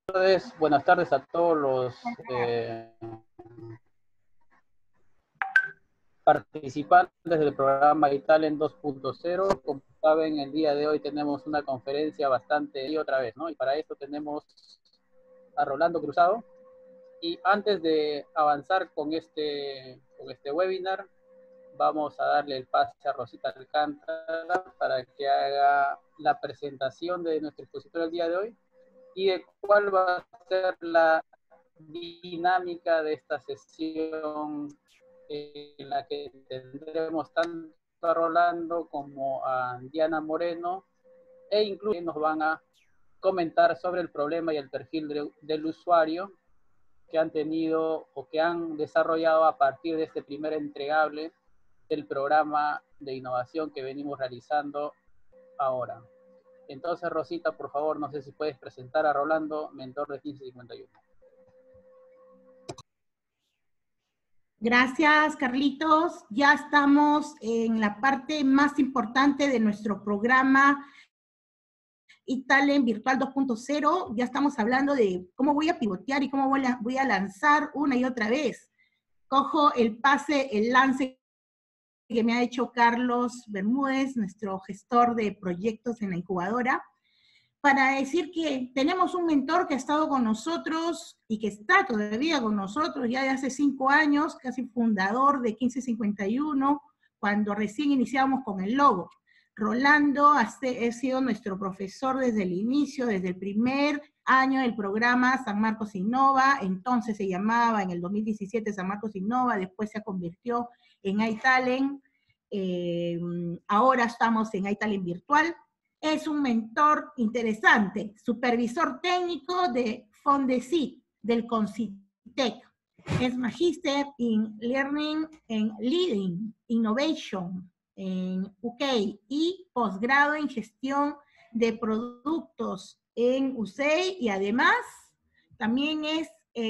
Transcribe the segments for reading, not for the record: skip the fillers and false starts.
Buenas tardes a todos los participantes del programa Italen 2.0. Como saben, el día de hoy tenemos una conferencia bastante y otra vez, ¿no? Y para esto tenemos a Rolando Cruzado. Y antes de avanzar con este webinar, vamos a darle el pase a Rosita Alcántara para que haga la presentación de nuestro expositor el día de hoy y de cuál va a ser la dinámica de esta sesión en la que tendremos tanto a Rolando como a Diana Moreno, e incluso nos van a comentar sobre el problema y el perfil del usuario que han tenido o que han desarrollado a partir de este primer entregable del programa de innovación que venimos realizando ahora. Entonces, Rosita, por favor, no sé si puedes presentar a Rolando, mentor de 1551. Gracias, Carlitos. Ya estamos en la parte más importante de nuestro programa Italen Virtual 2.0. Ya estamos hablando de cómo voy a pivotear y cómo voy a lanzar una y otra vez. Cojo el lance que me ha hecho Carlos Bermúdez, nuestro gestor de proyectos en la incubadora, para decir que tenemos un mentor que ha estado con nosotros y que está todavía con nosotros ya de hace 5 años, casi fundador de 1551, cuando recién iniciábamos con el logo. Rolando ha sido nuestro profesor desde el inicio, desde el primer año del programa San Marcos Innova, entonces se llamaba en el 2017 San Marcos Innova, después se convirtió en iTalent, ahora estamos en iTalent Virtual. Es un mentor interesante, supervisor técnico de Fondesit, del Concitec. Es Magister in Learning and Leading Innovation en UK y posgrado en gestión de productos en UCEI, y además también es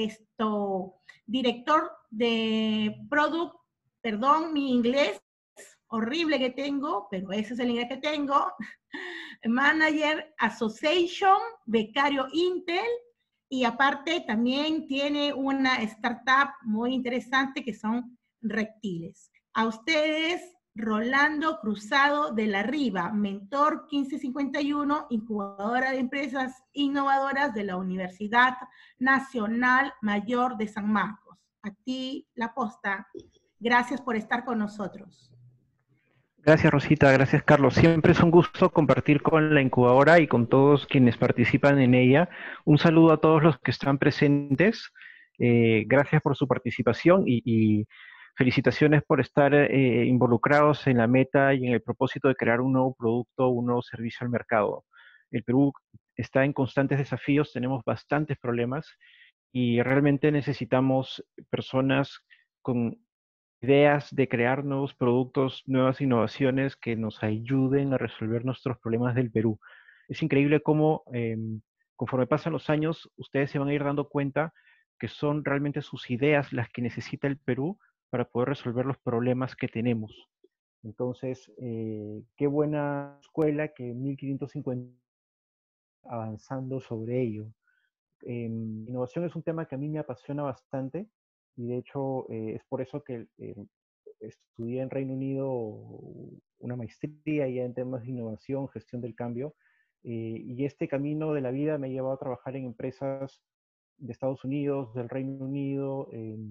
director de Product, perdón, mi inglés horrible que tengo, pero ese es el inglés que tengo, Manager Association, becario Intel, y aparte también tiene una startup muy interesante que son reptiles. A ustedes, Rolando Cruzado de la Riva, mentor 1551, incubadora de empresas innovadoras de la Universidad Nacional Mayor de San Marcos. A ti, la posta. Gracias por estar con nosotros. Gracias, Rosita. Gracias, Carlos. Siempre es un gusto compartir con la incubadora y con todos quienes participan en ella. Un saludo a todos los que están presentes. Gracias por su participación y felicitaciones por estar involucrados en la meta y en el propósito de crear un nuevo producto, un nuevo servicio al mercado. El Perú está en constantes desafíos, tenemos bastantes problemas y realmente necesitamos personas con ideas de crear nuevos productos, nuevas innovaciones que nos ayuden a resolver nuestros problemas del Perú. Es increíble cómo conforme pasan los años, ustedes se van a ir dando cuenta que son realmente sus ideas las que necesita el Perú para poder resolver los problemas que tenemos. Entonces, qué buena escuela que 1550 avanzando sobre ello. Innovación es un tema que a mí me apasiona bastante y de hecho es por eso que estudié en Reino Unido una maestría ya en temas de innovación, gestión del cambio, y este camino de la vida me ha llevado a trabajar en empresas de Estados Unidos, del Reino Unido,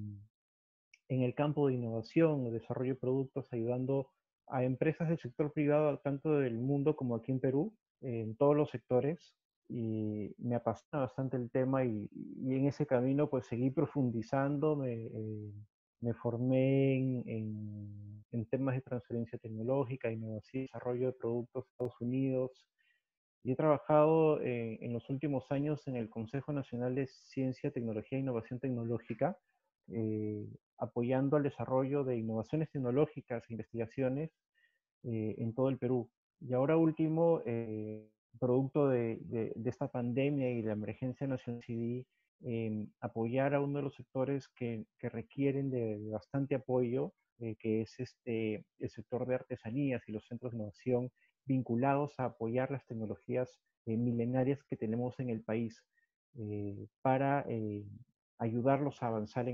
en el campo de innovación, desarrollo de productos, ayudando a empresas del sector privado, tanto del mundo como aquí en Perú, en todos los sectores, y me apasiona bastante el tema y en ese camino pues seguí profundizando, me formé en temas de transferencia tecnológica, innovación, desarrollo de productos en Estados Unidos, y he trabajado en los últimos años en el Consejo Nacional de Ciencia, Tecnología e Innovación Tecnológica, eh, apoyando al desarrollo de innovaciones tecnológicas e investigaciones en todo el Perú. Y ahora último, producto de esta pandemia y la emergencia nacional, decidí apoyar a uno de los sectores que requieren de bastante apoyo, que es el sector de artesanías y los centros de innovación vinculados a apoyar las tecnologías milenarias que tenemos en el país. para ayudarlos a avanzar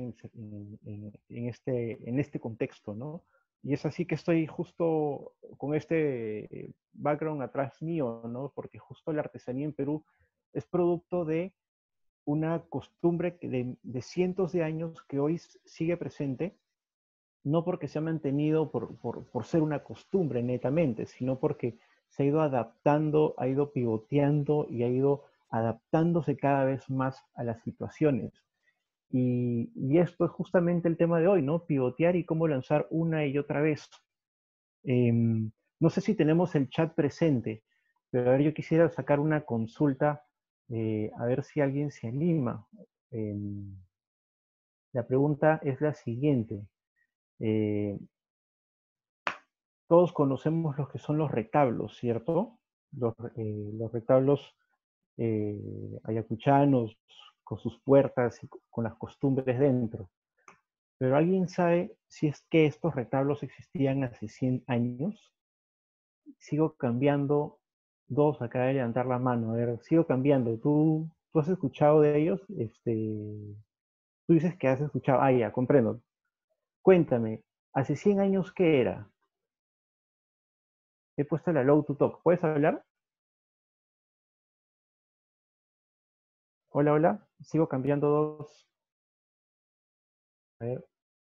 en este contexto, ¿no? Y es así que estoy justo con este background atrás mío, ¿no? Porque justo la artesanía en Perú es producto de una costumbre de cientos de años que hoy sigue presente, no porque se ha mantenido por ser una costumbre netamente, sino porque se ha ido adaptando, ha ido pivoteando y ha ido adaptándose cada vez más a las situaciones. Y esto es justamente el tema de hoy, ¿no? Pivotear y cómo lanzar una y otra vez. No sé si tenemos el chat presente, pero a ver, yo quisiera sacar una consulta, a ver si alguien se anima. La pregunta es la siguiente. Eh, Todos conocemos los que son los retablos, ¿cierto? Los retablos ayacuchanos, con sus puertas y con las costumbres dentro. Pero ¿alguien sabe si es que estos retablos existían hace 100 años? Sigo cambiando. Dos, acaba de levantar la mano. A ver, sigo cambiando. ¿Tú has escuchado de ellos? Tú dices que has escuchado. Ah, ya, comprendo. Cuéntame, ¿hace 100 años qué era? He puesto la low to talk. ¿Puedes hablar? Hola, hola. Sigo cambiando dos. A ver.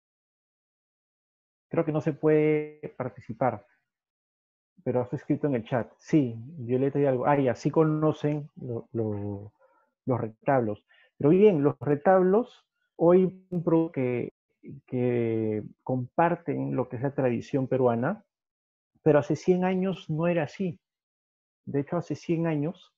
Creo que no se puede participar, pero has escrito en el chat. Sí, Violeta y algo. Ah, ya, sí conocen los retablos. Pero bien, los retablos, hoy un producto que comparten lo que es la tradición peruana, pero hace 100 años no era así. De hecho, hace 100 años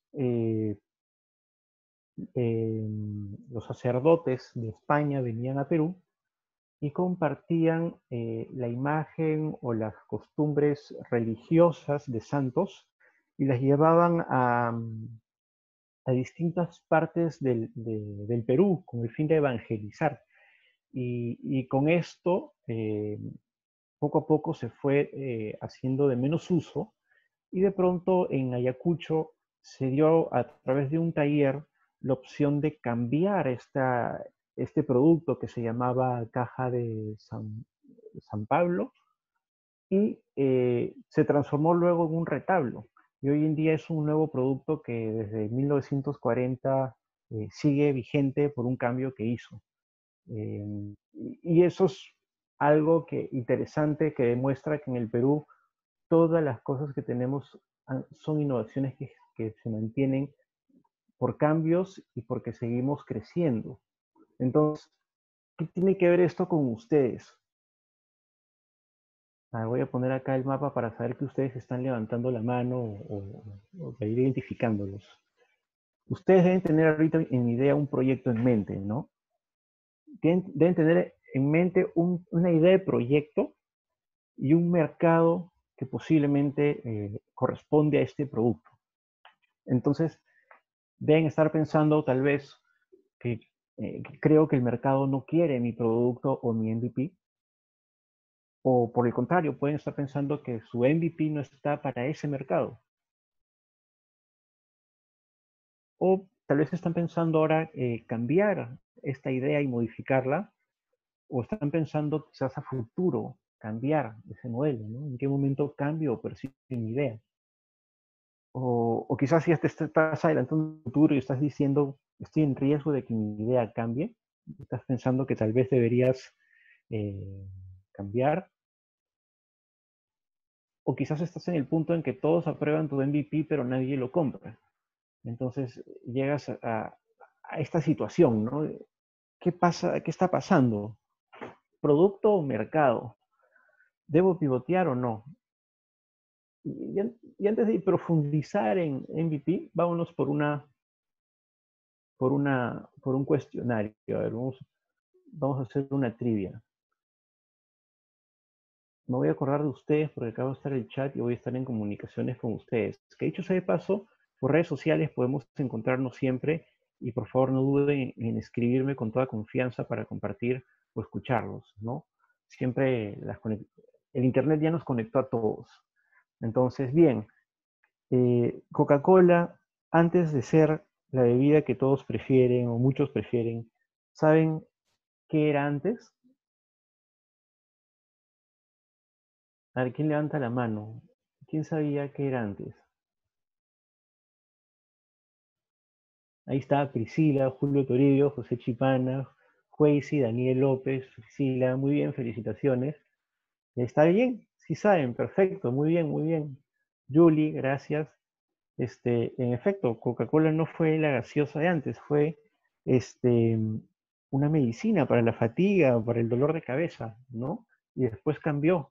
los sacerdotes de España venían a Perú y compartían la imagen o las costumbres religiosas de santos y las llevaban a distintas partes del Perú con el fin de evangelizar. Y con esto, poco a poco se fue haciendo de menos uso y de pronto en Ayacucho se dio a través de un taller la opción de cambiar este producto que se llamaba caja de San Pablo y se transformó luego en un retablo. Y hoy en día es un nuevo producto que desde 1940 sigue vigente por un cambio que hizo. Y eso es algo interesante que demuestra que en el Perú todas las cosas que tenemos son innovaciones que se mantienen por cambios y porque seguimos creciendo. Entonces, ¿qué tiene que ver esto con ustedes? Voy a poner acá el mapa para saber que ustedes están levantando la mano o para ir identificándolos. Ustedes deben tener ahorita en idea un proyecto en mente, ¿no? Deben tener en mente una idea de proyecto y un mercado que posiblemente corresponde a este producto. Entonces, deben estar pensando tal vez que creo que el mercado no quiere mi producto o mi MVP, o por el contrario, pueden estar pensando que su MVP no está para ese mercado. O tal vez están pensando ahora cambiar esta idea y modificarla, o están pensando quizás a futuro cambiar ese modelo, ¿no? ¿En qué momento cambio o persigo mi idea? O quizás ya te estás adelantando un futuro y estás diciendo, estoy en riesgo de que mi idea cambie. Estás pensando que tal vez deberías cambiar. O quizás estás en el punto en que todos aprueban tu MVP, pero nadie lo compra. Entonces llegas a esta situación, ¿no? ¿Qué pasa? ¿Qué está pasando? ¿Producto o mercado? ¿Debo pivotear o no? Y antes de profundizar en MVP, vámonos por un cuestionario. A ver, vamos a hacer una trivia. Me voy a acordar de ustedes porque acabo de estar en el chat y voy a estar en comunicaciones con ustedes. Que dicho sea de paso, por redes sociales podemos encontrarnos siempre y por favor no duden en escribirme con toda confianza para compartir o escucharlos, ¿no? Siempre el internet ya nos conectó a todos. Entonces, bien, Coca-Cola, antes de ser la bebida que todos prefieren o muchos prefieren, ¿saben qué era antes? A ver, ¿quién levanta la mano? ¿Quién sabía qué era antes? Ahí está Priscila, Julio Toribio, José Chipana, Jueysi, Daniel López, Priscila, muy bien, felicitaciones. Está bien, sí saben, perfecto, muy bien, muy bien. Julie, gracias. En efecto, Coca-Cola no fue la gaseosa de antes, fue este, una medicina para la fatiga, para el dolor de cabeza, ¿no? Y después cambió.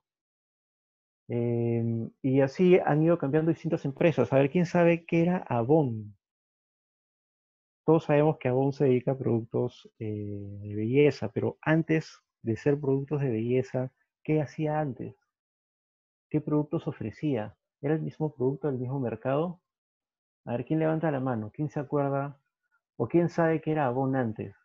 Y así han ido cambiando distintas empresas. A ver, ¿quién sabe qué era Avon? Todos sabemos que Avon se dedica a productos de belleza, pero antes de ser productos de belleza, ¿qué hacía antes? ¿Qué productos ofrecía? ¿Era el mismo producto del mismo mercado? A ver, ¿quién levanta la mano? ¿Quién se acuerda? ¿O quién sabe qué era Avon antes?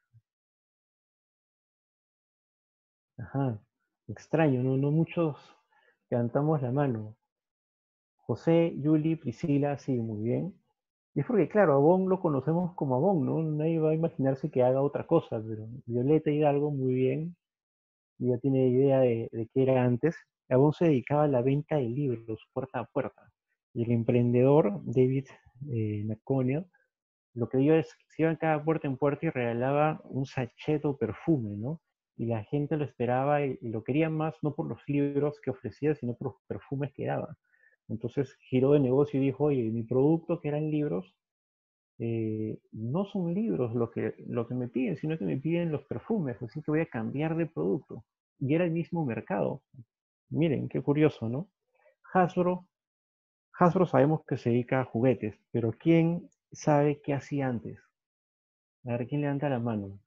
Ajá, extraño, no, no muchos levantamos la mano. José, Yuli, Priscila, sí, muy bien. Y es porque, claro, Avon lo conocemos como Avon, ¿no? Nadie va a imaginarse que haga otra cosa, pero Violeta Hidalgo, muy bien. Ya tiene idea de qué era antes. Avon se dedicaba a la venta de libros puerta a puerta. Y el emprendedor, David McConnell, lo que dio es que se iban cada puerta en puerta y regalaba un sachet o perfume, ¿no? Y la gente lo esperaba y lo quería más no por los libros que ofrecía, sino por los perfumes que daba. Entonces giró de negocio y dijo, oye, mi producto que eran libros, no son libros lo que me piden, sino que me piden los perfumes, así que voy a cambiar de producto. Y era el mismo mercado. Miren, qué curioso, ¿no? Hasbro, Hasbro sabemos que se dedica a juguetes, pero ¿quién sabe qué hacía antes? A ver, ¿quién levanta la mano?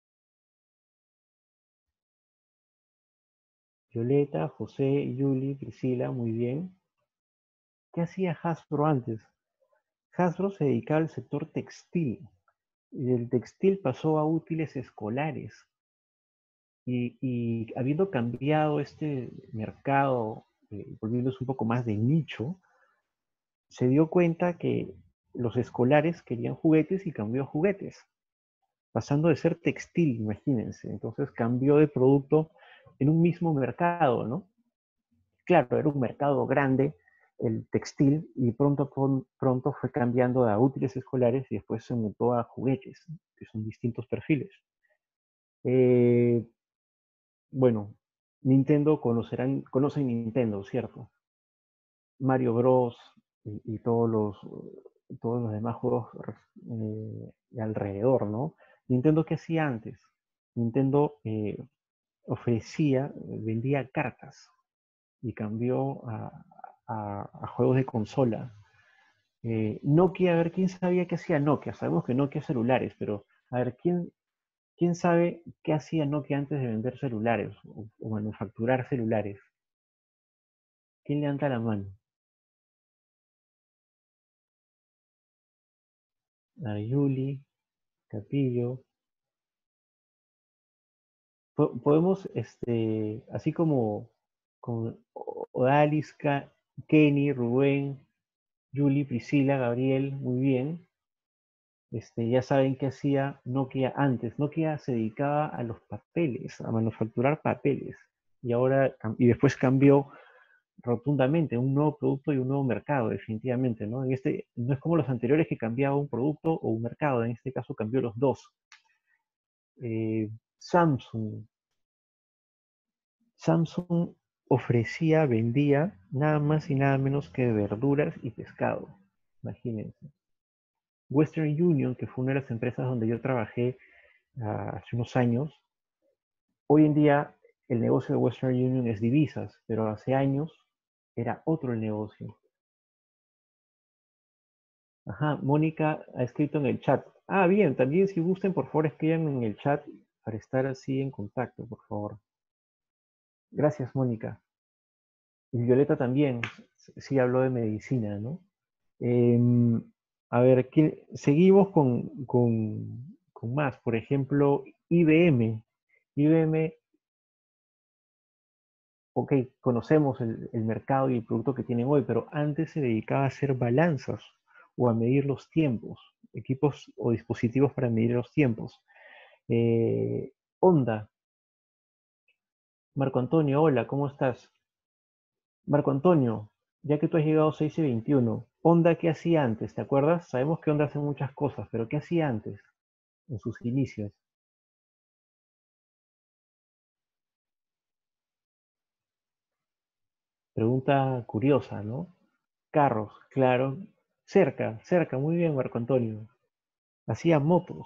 Violeta, José, Yuli, Priscila, muy bien. ¿Qué hacía Hasbro antes? Hasbro se dedicaba al sector textil y del textil pasó a útiles escolares. Y habiendo cambiado este mercado, volviéndose un poco más de nicho, se dio cuenta que los escolares querían juguetes y cambió a juguetes, pasando de ser textil, imagínense. Entonces cambió de producto en un mismo mercado, ¿no? Claro, era un mercado grande el textil y pronto fue cambiando a útiles escolares y después se mutó a juguetes, que son distintos perfiles. Eh, bueno, Nintendo conocen Nintendo, ¿cierto? Mario Bros. Y todos los demás juegos alrededor, ¿no? Nintendo, ¿qué hacía antes? Nintendo vendía cartas y cambió a juegos de consola. Nokia, a ver, ¿quién sabía qué hacía Nokia? Sabemos que Nokia es celulares, pero a ver, ¿quién sabe qué hacía Nokia antes de vender celulares o manufacturar celulares? ¿Quién levanta la mano? A Yuli, Capillo. Podemos, así como con Odalisca, Kenny, Rubén, Yuli, Priscila, Gabriel, muy bien. Ya saben qué hacía Nokia antes. Nokia se dedicaba a los papeles, a manufacturar papeles. Y después cambió rotundamente un nuevo producto y un nuevo mercado, definitivamente, ¿no? No es como los anteriores que cambiaba un producto o un mercado, en este caso cambió los dos. Samsung. Samsung vendía nada más y nada menos que verduras y pescado. Imagínense. Western Union, que fue una de las empresas donde yo trabajé hace unos años, hoy en día el negocio de Western Union es divisas, pero hace años era otro el negocio. Ajá, Mónica ha escrito en el chat. Ah, bien, también si gusten, por favor, escriban en el chat para estar así en contacto, por favor. Gracias, Mónica. Y Violeta también, sí habló de medicina, ¿no? A ver, seguimos con más. Por ejemplo, IBM. IBM, ok, conocemos el mercado y el producto que tienen hoy, pero antes se dedicaba a hacer balanzas o a medir los tiempos. equipos o dispositivos para medir los tiempos. Honda, Marco Antonio, hola, ¿cómo estás? Marco Antonio, ya que tú has llegado 6:21, Honda, ¿qué hacía antes? ¿Te acuerdas? Sabemos que Honda hace muchas cosas, pero ¿qué hacía antes, en sus inicios? Pregunta curiosa, ¿no? Carros, claro. Cerca, cerca, muy bien, Marco Antonio. Hacía motos.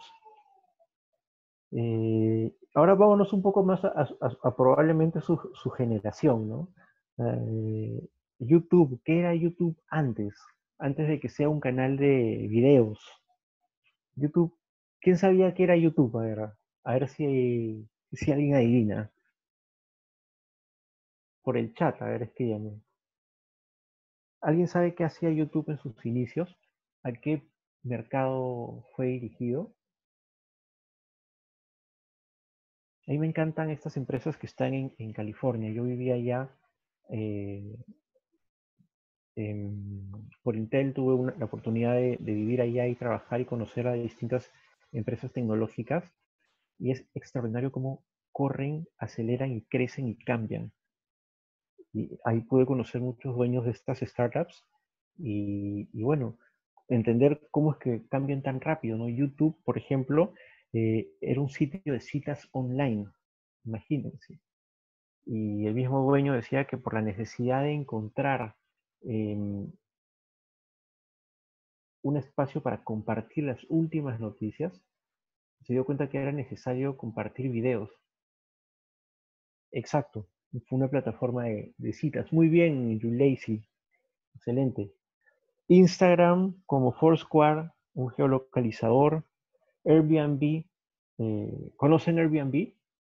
Ahora vámonos un poco más a probablemente su generación, ¿no? Eh, YouTube, ¿qué era YouTube antes? Antes de que sea un canal de videos. YouTube, ¿quién sabía que era YouTube? A ver si alguien adivina. Por el chat, a ver, escríbame. ¿Alguien sabe qué hacía YouTube en sus inicios? ¿A qué mercado fue dirigido? A mí me encantan estas empresas que están en California. Yo vivía allá eh, por Intel, tuve la oportunidad de vivir allá y trabajar y conocer a distintas empresas tecnológicas. Y es extraordinario cómo corren, aceleran y crecen y cambian. Y ahí pude conocer muchos dueños de estas startups y bueno, entender cómo es que cambian tan rápido, ¿no? YouTube, por ejemplo, era un sitio de citas online, imagínense. Y el mismo dueño decía que por la necesidad de encontrar em, un espacio para compartir las últimas noticias, se dio cuenta que era necesario compartir videos. Exacto, fue una plataforma de citas. Muy bien, YouLazy, excelente. Instagram como Foursquare, un geolocalizador. Airbnb, ¿conocen Airbnb?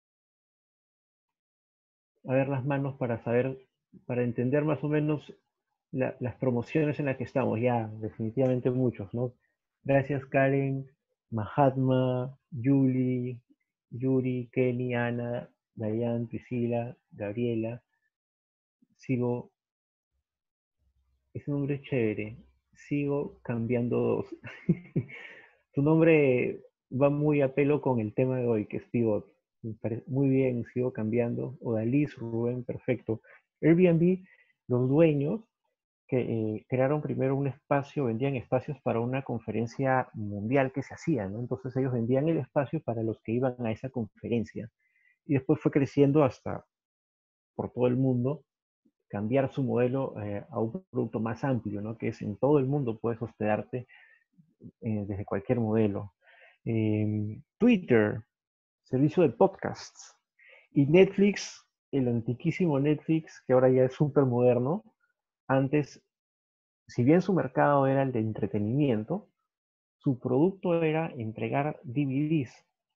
A ver las manos para saber, para entender más o menos las promociones en las que estamos. Ya, definitivamente muchos, ¿no? Gracias Karen, Mahatma, Julie, Yuri, Kenny, Ana, Dayan, Priscila, Gabriela. Sigo, ese nombre es chévere. Sigo cambiando dos. Tu nombre va muy a pelo con el tema de hoy, que es pivot. Me parece muy bien, sigo cambiando. Odalis, Rubén, perfecto. Airbnb, los dueños que crearon primero un espacio, vendían espacios para una conferencia mundial que se hacía, ¿no? Entonces ellos vendían el espacio para los que iban a esa conferencia. Y después fue creciendo hasta por todo el mundo, cambiar su modelo a un producto más amplio, ¿no? Que es en todo el mundo puedes hospedarte desde cualquier modelo. Twitter, servicio de podcasts. Y Netflix, el antiquísimo Netflix, que ahora ya es súper moderno. Antes, si bien su mercado era el de entretenimiento, su producto era entregar DVDs.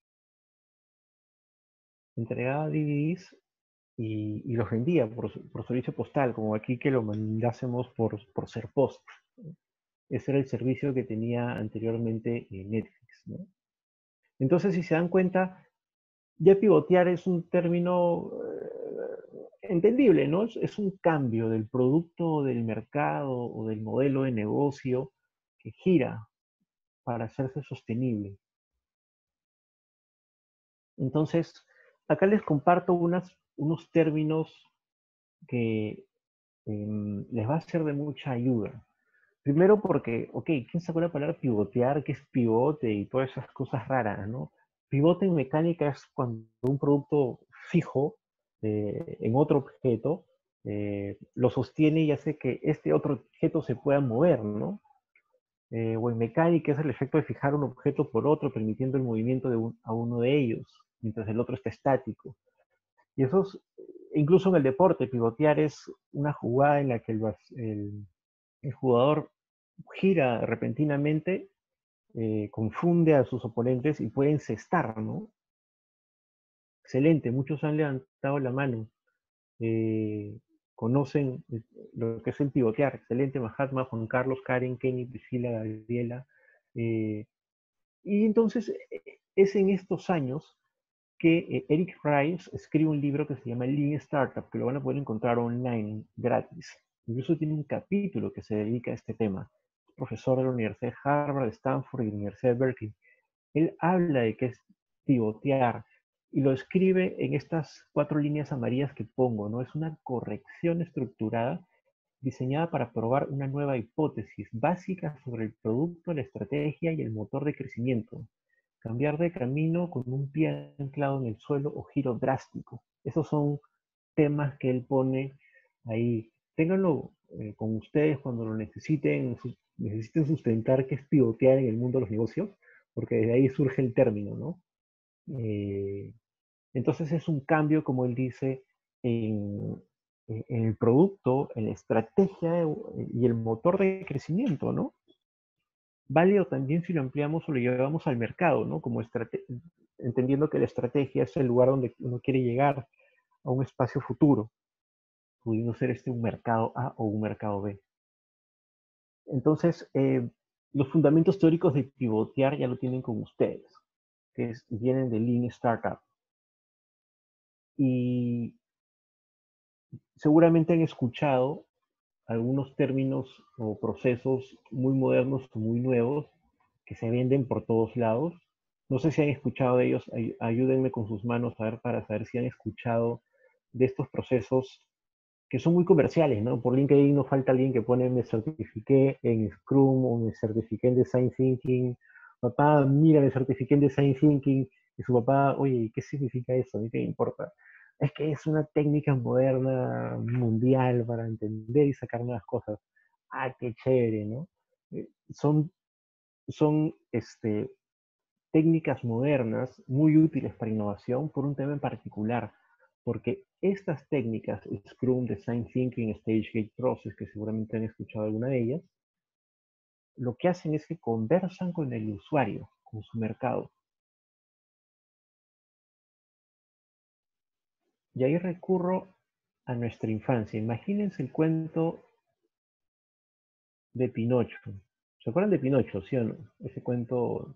Entregaba DVDs y los vendía por servicio postal, como aquí que lo mandásemos por Serpost. Ese era el servicio que tenía anteriormente Netflix, ¿no? Entonces, si se dan cuenta, ya pivotear es un término entendible, ¿no? Es un cambio del producto, del mercado o del modelo de negocio que gira para hacerse sostenible. Entonces, acá les comparto unos términos que les va a ser de mucha ayuda. Primero porque, ok, ¿quién sacó la palabra pivotear? ¿Qué es pivote? Y todas esas cosas raras, ¿no? Pivote en mecánica es cuando un producto fijo en otro objeto lo sostiene y hace que este otro objeto se pueda mover, ¿no? O en mecánica es el efecto de fijar un objeto por otro, permitiendo el movimiento a uno de ellos, mientras el otro está estático. Y eso es, incluso en el deporte, pivotear es una jugada en la que el jugador gira repentinamente, confunde a sus oponentes y puede encestar, ¿no? Excelente, muchos han levantado la mano, eh, conocen lo que es el pivotear. Excelente, Mahatma, Juan Carlos, Karen, Kenny, Priscila, Gabriela. Y entonces es en estos años que Eric Rice escribe un libro que se llama Lean Startup, que lo van a poder encontrar online gratis. Incluso tiene un capítulo que se dedica a este tema. profesor de la Universidad de Harvard, de Stanford y de la Universidad de Berkeley. Él habla de qué es pivotear y lo escribe en estas 4 líneas amarillas que pongo, ¿no? Es una corrección estructurada diseñada para probar una nueva hipótesis básica sobre el producto, la estrategia y el motor de crecimiento. Cambiar de camino con un pie anclado en el suelo o giro drástico. Esos son temas que él pone ahí. Ténganlo con ustedes cuando lo necesiten, necesiten sustentar qué es pivotear en el mundo de los negocios, porque desde ahí surge el término, ¿no? Entonces es un cambio, como él dice, en el producto, en la estrategia y el motor de crecimiento, ¿no? Válido también si lo ampliamos o lo llevamos al mercado, ¿no? Como entendiendo que la estrategia es el lugar donde uno quiere llegar a un espacio futuro, pudiendo ser este un mercado A o un mercado B. Entonces, los fundamentos teóricos de pivotear ya lo tienen con ustedes, vienen de Lean Startup. Y seguramente han escuchado algunos términos o procesos muy modernos o muy nuevos que se venden por todos lados. No sé si han escuchado de ellos, ayúdenme con sus manos a ver para saber si han escuchado de estos procesos que son muy comerciales, ¿no? Por LinkedIn no falta alguien que pone me certifiqué en Scrum o me certifiqué en Design Thinking. Papá, mira, me certifiqué en Design Thinking. Y su papá, oye, ¿qué significa eso? ¿A mí qué me importa? Es que es una técnica moderna, mundial, para entender y sacar nuevas cosas. Ah, qué chévere, ¿no? Son, son técnicas modernas muy útiles para innovación por un tema en particular, porque estas técnicas, Scrum, Design Thinking, Stage Gate Process, que seguramente han escuchado alguna de ellas, lo que hacen es que conversan con el usuario, con su mercado. Y ahí recurro a nuestra infancia. Imagínense el cuento de Pinocho. ¿Se acuerdan de Pinocho, sí o no? Ese cuento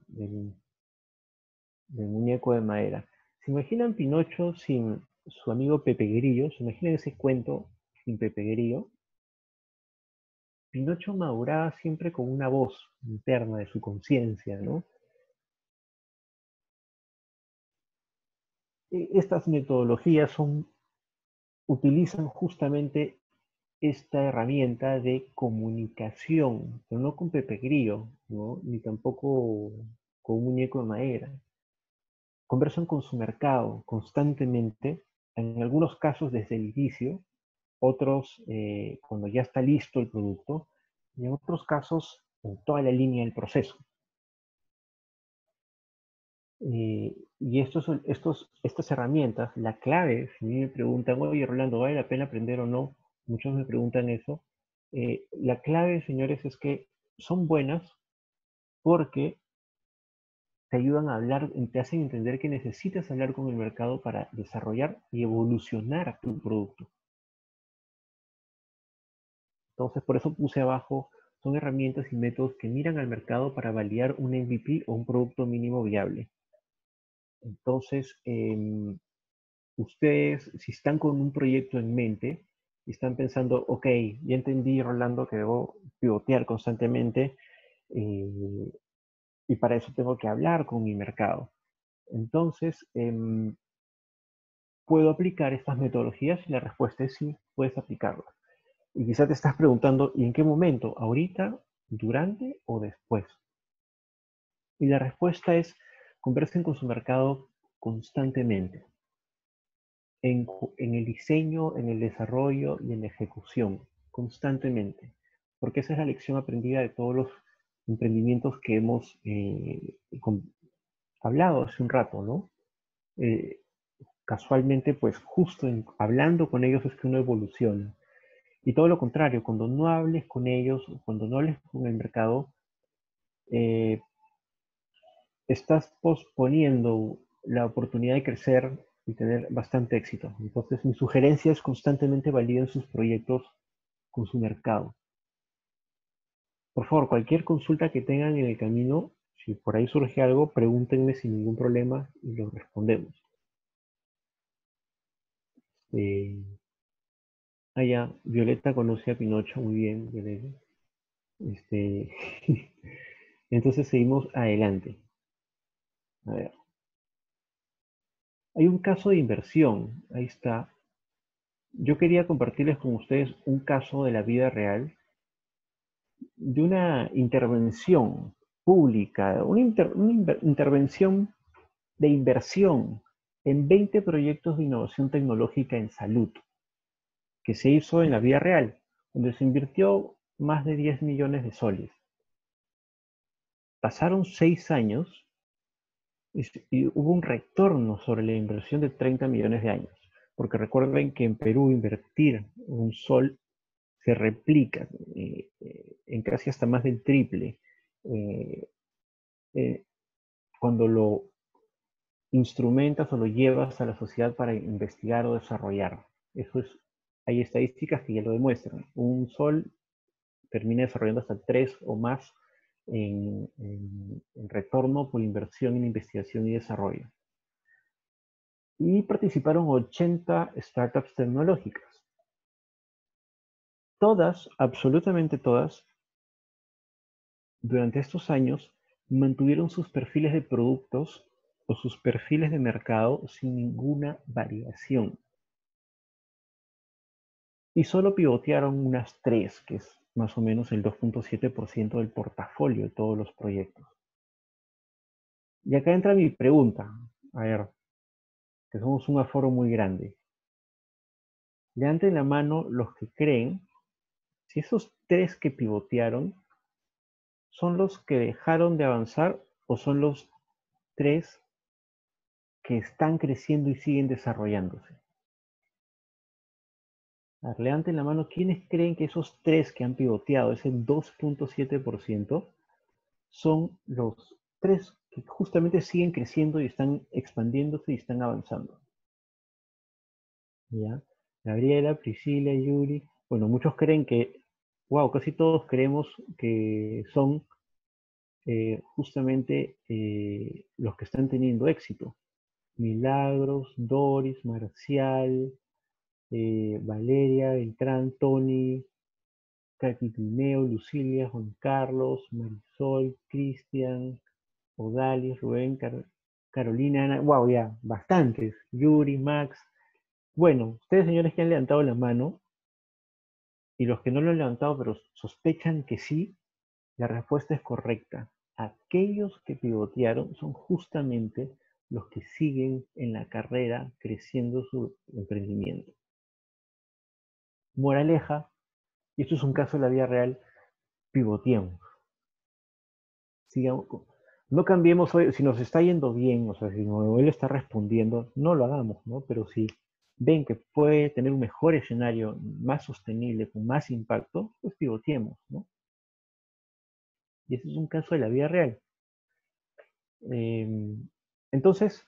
del muñeco de madera. ¿Se imaginan Pinocho sin su amigo Pepe Grillo? ¿Se imaginan ese cuento sin Pepe Grillo? Pinocho maduraba siempre con una voz interna de su conciencia, ¿no? Estas metodologías utilizan justamente esta herramienta de comunicación, pero no con Pepe Grillo, ¿no? Ni tampoco con un muñeco de madera. Conversan con su mercado constantemente, en algunos casos desde el inicio, otros cuando ya está listo el producto, y en otros casos en toda la línea del proceso. Y estas herramientas, la clave, si me preguntan, oye Rolando, ¿vale la pena aprender o no? Muchos me preguntan eso. La clave, señores, es que son buenas porque te ayudan a hablar, te hacen entender que necesitas hablar con el mercado para desarrollar y evolucionar tu producto. Entonces, por eso puse abajo, son herramientas y métodos que miran al mercado para validar un MVP o un producto mínimo viable. Entonces, ustedes, si están con un proyecto en mente y están pensando, ok, ya entendí, Rolando, que debo pivotear constantemente y para eso tengo que hablar con mi mercado. Entonces, ¿puedo aplicar estas metodologías? Y la respuesta es sí, puedes aplicarlas. Y quizás te estás preguntando, ¿y en qué momento? ¿Ahorita, durante o después? Y la respuesta es, conversen con su mercado constantemente, en el diseño, en el desarrollo y en la ejecución, constantemente. Porque esa es la lección aprendida de todos los emprendimientos que hemos hablado hace un rato, ¿no? Casualmente, pues justo hablando con ellos es que uno evoluciona. Y todo lo contrario, cuando no hables con ellos, cuando no hables con el mercado, estás posponiendo la oportunidad de crecer y tener bastante éxito. Entonces, mi sugerencia es constantemente validen sus proyectos con su mercado. Por favor, cualquier consulta que tengan en el camino, si por ahí surge algo, pregúntenme sin ningún problema y los respondemos. Ya, Violeta conoce a Pinocho muy bien, Violeta. Este, entonces seguimos adelante. A ver. Hay un caso de inversión. Ahí está. Yo quería compartirles con ustedes un caso de la vida real de una intervención pública, intervención de inversión en 20 proyectos de innovación tecnológica en salud, que se hizo en la vida real, donde se invirtió más de 10 millones de soles. Pasaron 6 años y hubo un retorno sobre la inversión de 30 millones de años, porque recuerden que en Perú invertir un sol se replica en casi hasta más del triple eh, eh, cuando lo instrumentas o lo llevas a la sociedad para investigar o desarrollar. Eso es, hay estadísticas que ya lo demuestran. Un sol termina desarrollando hasta 3 o más en retorno por inversión en investigación y desarrollo. Y participaron 80 startups tecnológicas. Todas, absolutamente todas, durante estos años mantuvieron sus perfiles de productos o sus perfiles de mercado sin ninguna variación. Y solo pivotearon unas 3, que es más o menos el 2.7% del portafolio de todos los proyectos. Y acá entra mi pregunta. A ver, que somos un aforo muy grande. Levanten la mano los que creen si esos 3 que pivotearon son los que dejaron de avanzar o son los 3 que están creciendo y siguen desarrollándose. A ver, levanten la mano quienes creen que esos 3 que han pivoteado, ese 2.7%, son los 3 que justamente siguen creciendo y están expandiéndose y están avanzando. ¿Ya? Gabriela, Priscila, Yuri. Bueno, muchos creen que, wow, casi todos creemos que son justamente los que están teniendo éxito. Milagros, Doris, Marcial, Valeria, Beltrán, Tony, Katy Tineo, Lucilia, Juan Carlos, Marisol, Cristian, Odalis, Rubén, Carolina, Ana, wow, ya, bastantes. Yuri, Max. Bueno, ustedes señores que han levantado la mano y los que no lo han levantado pero sospechan que sí, la respuesta es correcta. Aquellos que pivotearon son justamente los que siguen en la carrera creciendo su emprendimiento. Moraleja, y esto es un caso de la vida real, pivoteemos. Sigamos, no cambiemos hoy, si nos está yendo bien, o sea, si él está respondiendo, no lo hagamos, ¿no? Pero si ven que puede tener un mejor escenario, más sostenible, con más impacto, pues pivoteemos, ¿no? Y ese es un caso de la vida real. Entonces,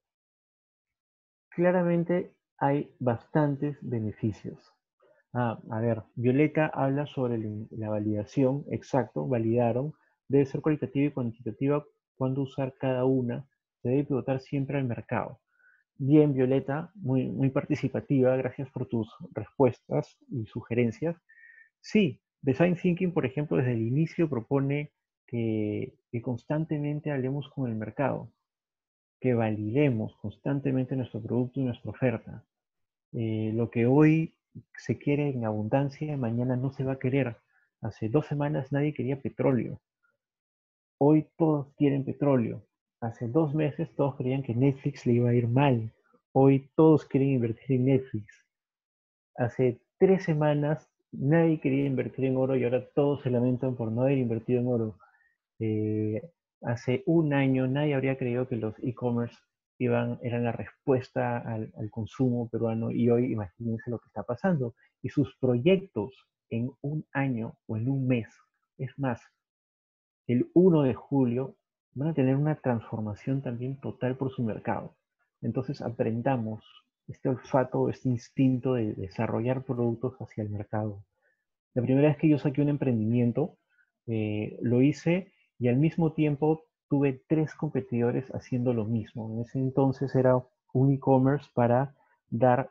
claramente hay bastantes beneficios. A ver, Violeta habla sobre la validación, exacto, validaron, debe ser cualitativa y cuantitativa, cuándo usar cada una, se debe pivotar siempre al mercado. Bien, Violeta, muy participativa, gracias por tus respuestas y sugerencias. Sí, Design Thinking, por ejemplo, desde el inicio propone que constantemente hablemos con el mercado, que validemos constantemente nuestro producto y nuestra oferta. Lo que hoy se quiere en abundancia, mañana no se va a querer. Hace 2 semanas nadie quería petróleo. Hoy todos quieren petróleo. Hace 2 meses todos creían que Netflix le iba a ir mal. Hoy todos quieren invertir en Netflix. Hace 3 semanas nadie quería invertir en oro y ahora todos se lamentan por no haber invertido en oro. Hace un año nadie habría creído que los e-commerce eran la respuesta al consumo peruano y hoy imagínense lo que está pasando. Y sus proyectos en un año o en un mes, es más, el 1 de julio van a tener una transformación también total por su mercado. Entonces aprendamos este olfato, este instinto de desarrollar productos hacia el mercado. La primera vez que yo saqué un emprendimiento, lo hice y al mismo tiempo tuve 3 competidores haciendo lo mismo. En ese entonces era un e-commerce para dar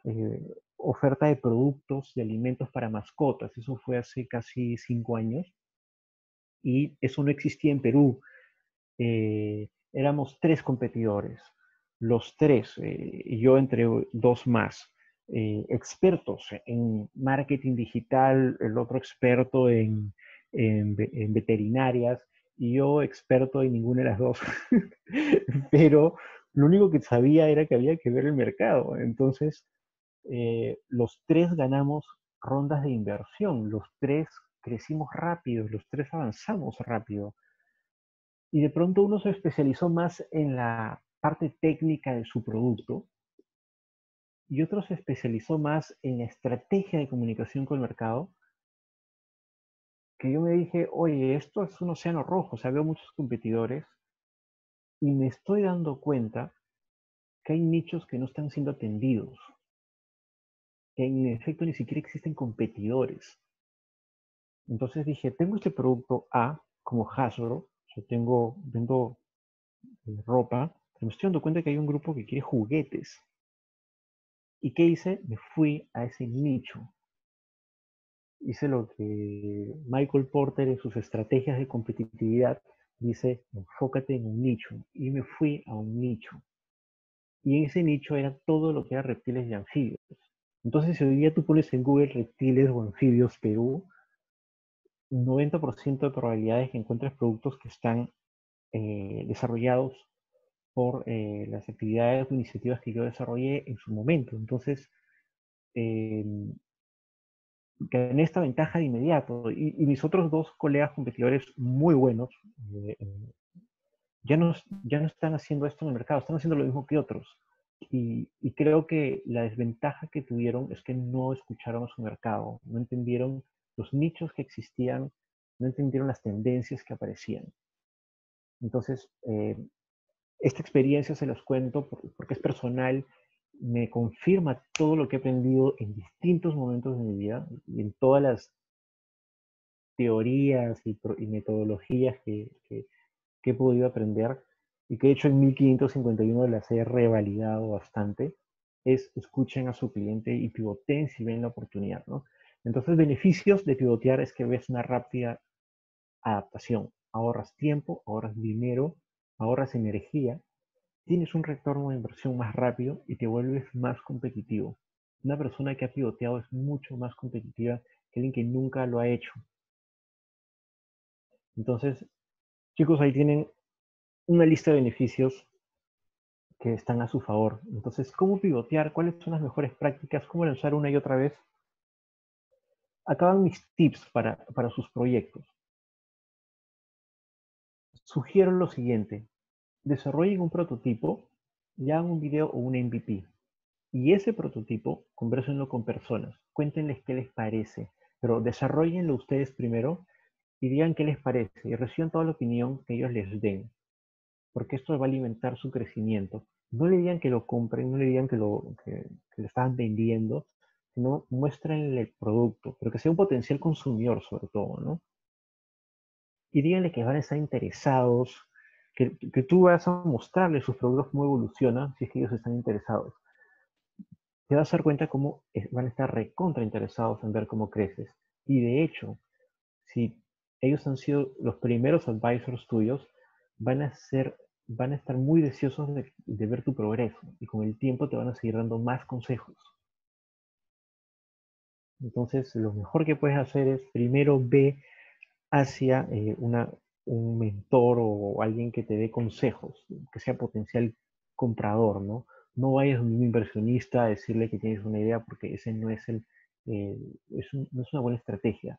oferta de productos, de alimentos para mascotas. Eso fue hace casi 5 años. y eso no existía en Perú. Éramos 3 competidores, los 3, y yo entre 2 más, expertos en marketing digital, el otro experto en veterinarias, y yo experto en ninguna de las dos. Pero lo único que sabía era que había que ver el mercado. Entonces, los 3 ganamos rondas de inversión, los 3 crecimos rápido, los 3 avanzamos rápido. Y de pronto uno se especializó más en la parte técnica de su producto y otro se especializó más en la estrategia de comunicación con el mercado, que yo me dije, oye, esto es un océano rojo, o sea, veo muchos competidores y me estoy dando cuenta que hay nichos que no están siendo atendidos, que en efecto ni siquiera existen competidores. Entonces dije, tengo este producto A como Hasbro, yo vendo ropa, pero me estoy dando cuenta que hay un grupo que quiere juguetes. ¿Y qué hice? Me fui a ese nicho. Hice lo que Michael Porter en sus estrategias de competitividad dice, enfócate en un nicho. Y me fui a un nicho. Y en ese nicho era todo lo que era reptiles y anfibios. Entonces, si hoy día tú pones en Google reptiles o anfibios Perú, 90% de probabilidades que encuentres productos que están desarrollados por las actividades o iniciativas que yo desarrollé en su momento. Entonces, eh, gané esta ventaja de inmediato. Y mis otros 2 colegas competidores muy buenos ya no están haciendo esto en el mercado, están haciendo lo mismo que otros. Y creo que la desventaja que tuvieron es que no escucharon a su mercado, no entendieron los nichos que existían, no entendieron las tendencias que aparecían. Entonces, esta experiencia se los cuento porque es personal, me confirma todo lo que he aprendido en distintos momentos de mi vida y en todas las teorías y metodologías que he podido aprender y que de hecho en 1551 las he revalidado bastante, es escuchen a su cliente y pivoten si ven la oportunidad, ¿no? Entonces, beneficios de pivotear es que ves una rápida adaptación. Ahorras tiempo, ahorras dinero, ahorras energía, tienes un retorno de inversión más rápido y te vuelves más competitivo. Una persona que ha pivoteado es mucho más competitiva que alguien que nunca lo ha hecho. Entonces, chicos, ahí tienen una lista de beneficios que están a su favor. Entonces, ¿cómo pivotear? ¿Cuáles son las mejores prácticas? ¿Cómo lanzar una y otra vez? Acaban mis tips para sus proyectos. Sugiero lo siguiente. Desarrollen un prototipo y hagan un video o un MVP. Y ese prototipo, conversenlo con personas. Cuéntenles qué les parece. Pero desarrollenlo ustedes primero y digan qué les parece. Y reciban toda la opinión que ellos les den. Porque esto va a alimentar su crecimiento. No le digan que lo compren, no le digan que lo están vendiendo, sino muéstrenle el producto, pero que sea un potencial consumidor sobre todo, ¿no? Y díganle que van a estar interesados, que tú vas a mostrarles sus productos cómo evolucionan si es que ellos están interesados. Te vas a dar cuenta cómo van a estar recontra interesados en ver cómo creces. Y de hecho, si ellos han sido los primeros advisors tuyos, van a ser, van a estar muy deseosos de ver tu progreso y con el tiempo te van a seguir dando más consejos. Entonces, lo mejor que puedes hacer es primero ve hacia un mentor o alguien que te dé consejos, que sea potencial comprador, ¿no? No vayas a un inversionista a decirle que tienes una idea porque ese no es no es una buena estrategia.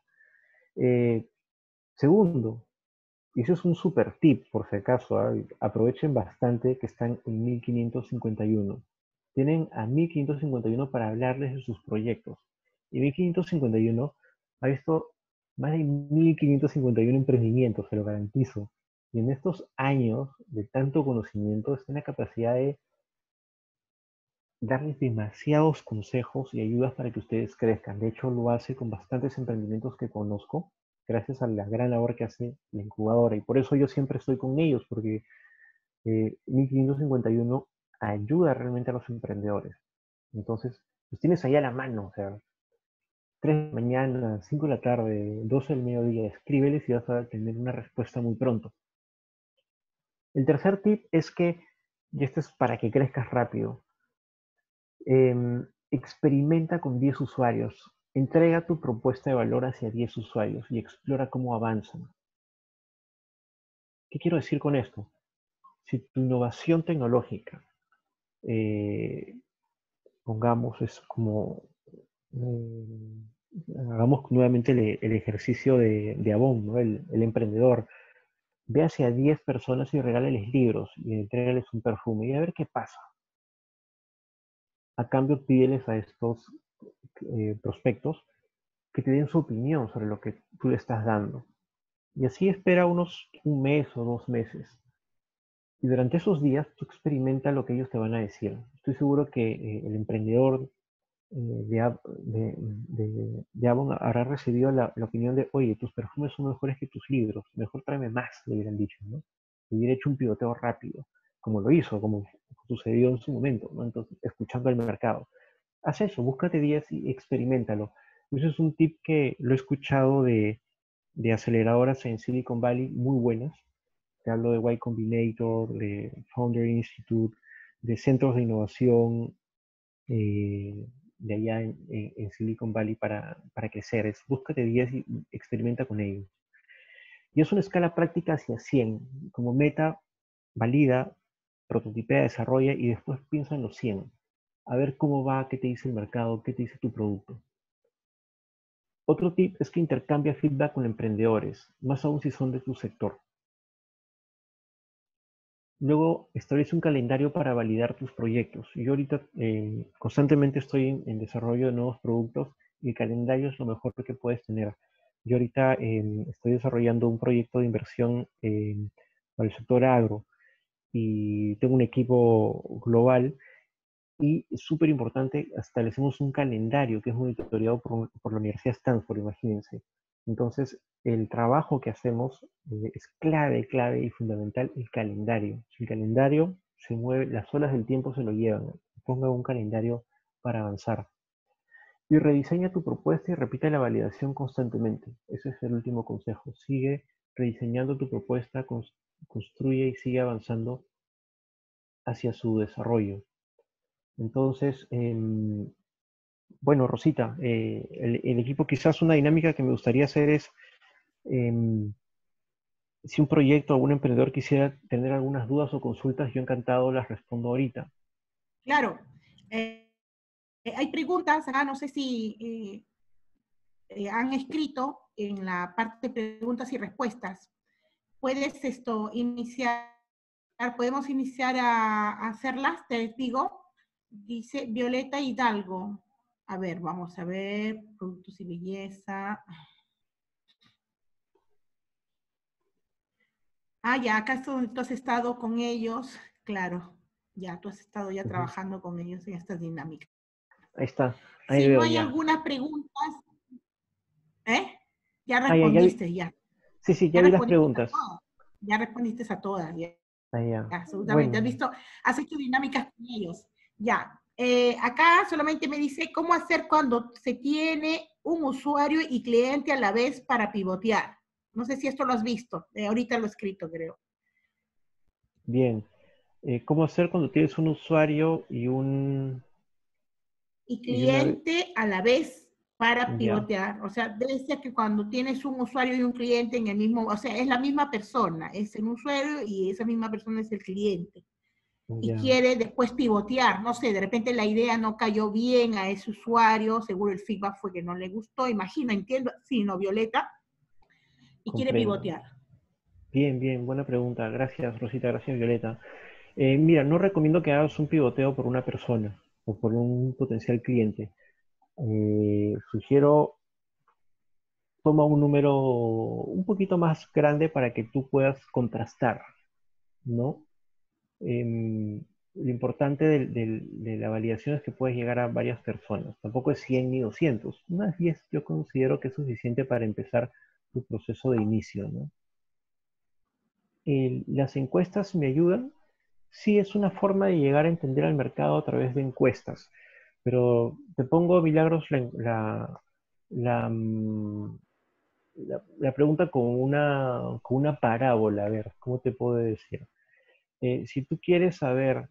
Segundo, y eso es un super tip, por si acaso, ¿eh? Aprovechen bastante que están en 1551. Tienen a 1551 para hablarles de sus proyectos. Y 1551 ha visto más de 1551 emprendimientos, se lo garantizo. Y en estos años de tanto conocimiento está en la capacidad de darles demasiados consejos y ayudas para que ustedes crezcan. De hecho, lo hace con bastantes emprendimientos que conozco, gracias a la gran labor que hace la incubadora. Y por eso yo siempre estoy con ellos, porque 1551 ayuda realmente a los emprendedores. Entonces, los tienes ahí a la mano. O sea, 3 de la mañana, 5 de la tarde, 12 del mediodía, escríbeles y vas a tener una respuesta muy pronto. El tercer tip es que, y esto es para que crezcas rápido, experimenta con 10 usuarios. Entrega tu propuesta de valor hacia 10 usuarios y explora cómo avanzan. ¿Qué quiero decir con esto? Si tu innovación tecnológica, pongamos, es como, hagamos nuevamente el ejercicio de Avon, ¿no? El emprendedor. Ve hacia 10 personas y regálales libros y entrégales un perfume y a ver qué pasa. A cambio, pídeles a estos prospectos que te den su opinión sobre lo que tú le estás dando. Y así espera un mes o 2 meses. Y durante esos días tú experimenta lo que ellos te van a decir. Estoy seguro que el emprendedor de Avon habrá recibido la opinión de, oye, tus perfumes son mejores que tus libros, mejor tráeme más, le hubieran dicho, ¿no? Le hubiera hecho un pivoteo rápido, como lo hizo, como sucedió en su momento, ¿no? Entonces, escuchando al mercado. Haz eso, búscate 10 y experimentalo. Eso es un tip que lo he escuchado de aceleradoras en Silicon Valley muy buenas. Te hablo de Y Combinator, de Founder Institute, de centros de innovación de allá en Silicon Valley para crecer. Búscate 10 y experimenta con ellos. Y es una escala práctica hacia 100. Como meta, valida, prototipea, desarrolla y después piensa en los 100. A ver cómo va, qué te dice el mercado, qué te dice tu producto. Otro tip es que intercambia feedback con emprendedores, más aún si son de tu sector. Luego, establece un calendario para validar tus proyectos. Yo ahorita constantemente estoy en desarrollo de nuevos productos y el calendario es lo mejor que puedes tener. Yo ahorita estoy desarrollando un proyecto de inversión para el sector agro y tengo un equipo global y es súper importante, establecemos un calendario que es monitoreado por la Universidad de Stanford, imagínense. Entonces, el trabajo que hacemos es clave y fundamental el calendario. Si el calendario se mueve, las olas del tiempo se lo llevan. Ponga un calendario para avanzar. Y rediseña tu propuesta y repite la validación constantemente. Ese es el último consejo. Sigue rediseñando tu propuesta, construye y sigue avanzando hacia su desarrollo. Entonces, bueno, Rosita, el equipo quizás una dinámica que me gustaría hacer es, em, si un proyecto o un emprendedor quisiera tener algunas dudas o consultas, yo encantado las respondo ahorita. Claro. Hay preguntas acá, no sé si han escrito en la parte de preguntas y respuestas. Puedes iniciar, podemos iniciar a hacerlas, te digo. Dice Violeta Hidalgo. A ver, vamos a ver, productos y belleza. Ah, ya, acá tú has estado con ellos, claro, ya, tú has estado ya trabajando con ellos en estas dinámicas. Ahí está, ahí Si no veo hay ya. algunas preguntas, ¿eh? Ya Ah, respondiste, ya. Sí, sí, ya Ya vi las respondiste a preguntas. todas. Ya respondiste a todas, ya. Ahí ya. Absolutamente. Bueno, Has hecho dinámicas con ellos. Ya. Acá solamente me dice cómo hacer cuando se tiene un usuario y cliente a la vez para pivotear. No sé si esto lo has visto. Ahorita lo he escrito, creo. bien. ¿Cómo hacer cuando tienes un usuario y un... Y y una... cliente a la vez para Ya, pivotear? O sea, debe ser que cuando tienes un usuario y un cliente en el mismo, o sea, es la misma persona, es el usuario y esa misma persona es el cliente. Y ya, quiere después pivotear, no sé, de repente la idea no cayó bien a ese usuario, seguro el feedback fue que no le gustó, imagino, entiendo, sí, no, Violeta, y quiere comprendo. pivotear. Bien, bien, buena pregunta. Gracias, Rosita, gracias, Violeta. Mira, no recomiendo que hagas un pivoteo por una persona o por un potencial cliente. Sugiero, toma un número un poquito más grande para que tú puedas contrastar, ¿no? Lo importante de la validación es que puedes llegar a varias personas. Tampoco es 100 ni 200. Unas 10 yo considero que es suficiente para empezar tu proceso de inicio, ¿no? Las encuestas me ayudan. Sí, es una forma de llegar a entender al mercado a través de encuestas. Pero te pongo, Milagros, la, la pregunta con una parábola, a ver, ¿cómo te puedo decir? Si tú quieres saber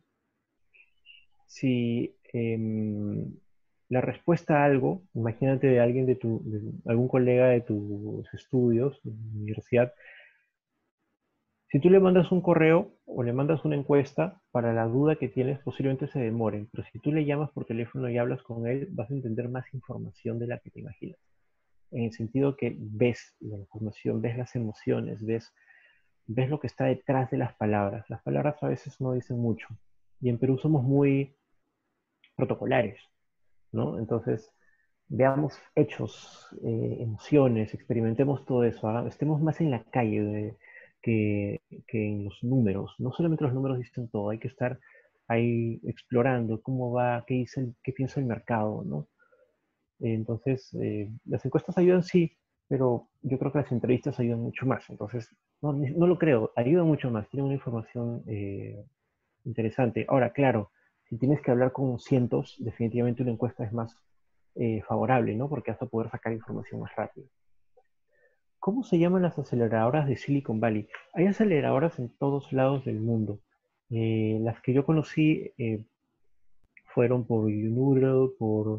si la respuesta a algo, imagínate de alguien de algún colega de tus estudios, de la universidad, si tú le mandas un correo o le mandas una encuesta, para la duda que tienes posiblemente se demoren, pero si tú le llamas por teléfono y hablas con él, vas a entender más información de la que te imaginas. En el sentido que ves la información, ves las emociones, ves lo que está detrás de las palabras. Las palabras a veces no dicen mucho. Y en Perú somos muy protocolares, ¿no? Entonces, veamos hechos, emociones, experimentemos todo eso, ¿ah? Estemos más en la calle que en los números. No solamente los números dicen todo, hay que estar ahí explorando cómo va, qué dice, qué piensa el mercado, ¿no? Entonces, las encuestas ayudan, sí, pero yo creo que las entrevistas ayudan mucho más. Entonces, no lo creo, ayudan mucho más, tienen una información interesante. Ahora, claro, si tienes que hablar con cientos, definitivamente una encuesta es más favorable, ¿no? Porque vas a poder sacar información más rápido. ¿Cómo se llaman las aceleradoras de Silicon Valley? Hay aceleradoras en todos lados del mundo. Las que yo conocí fueron por Unoodle, por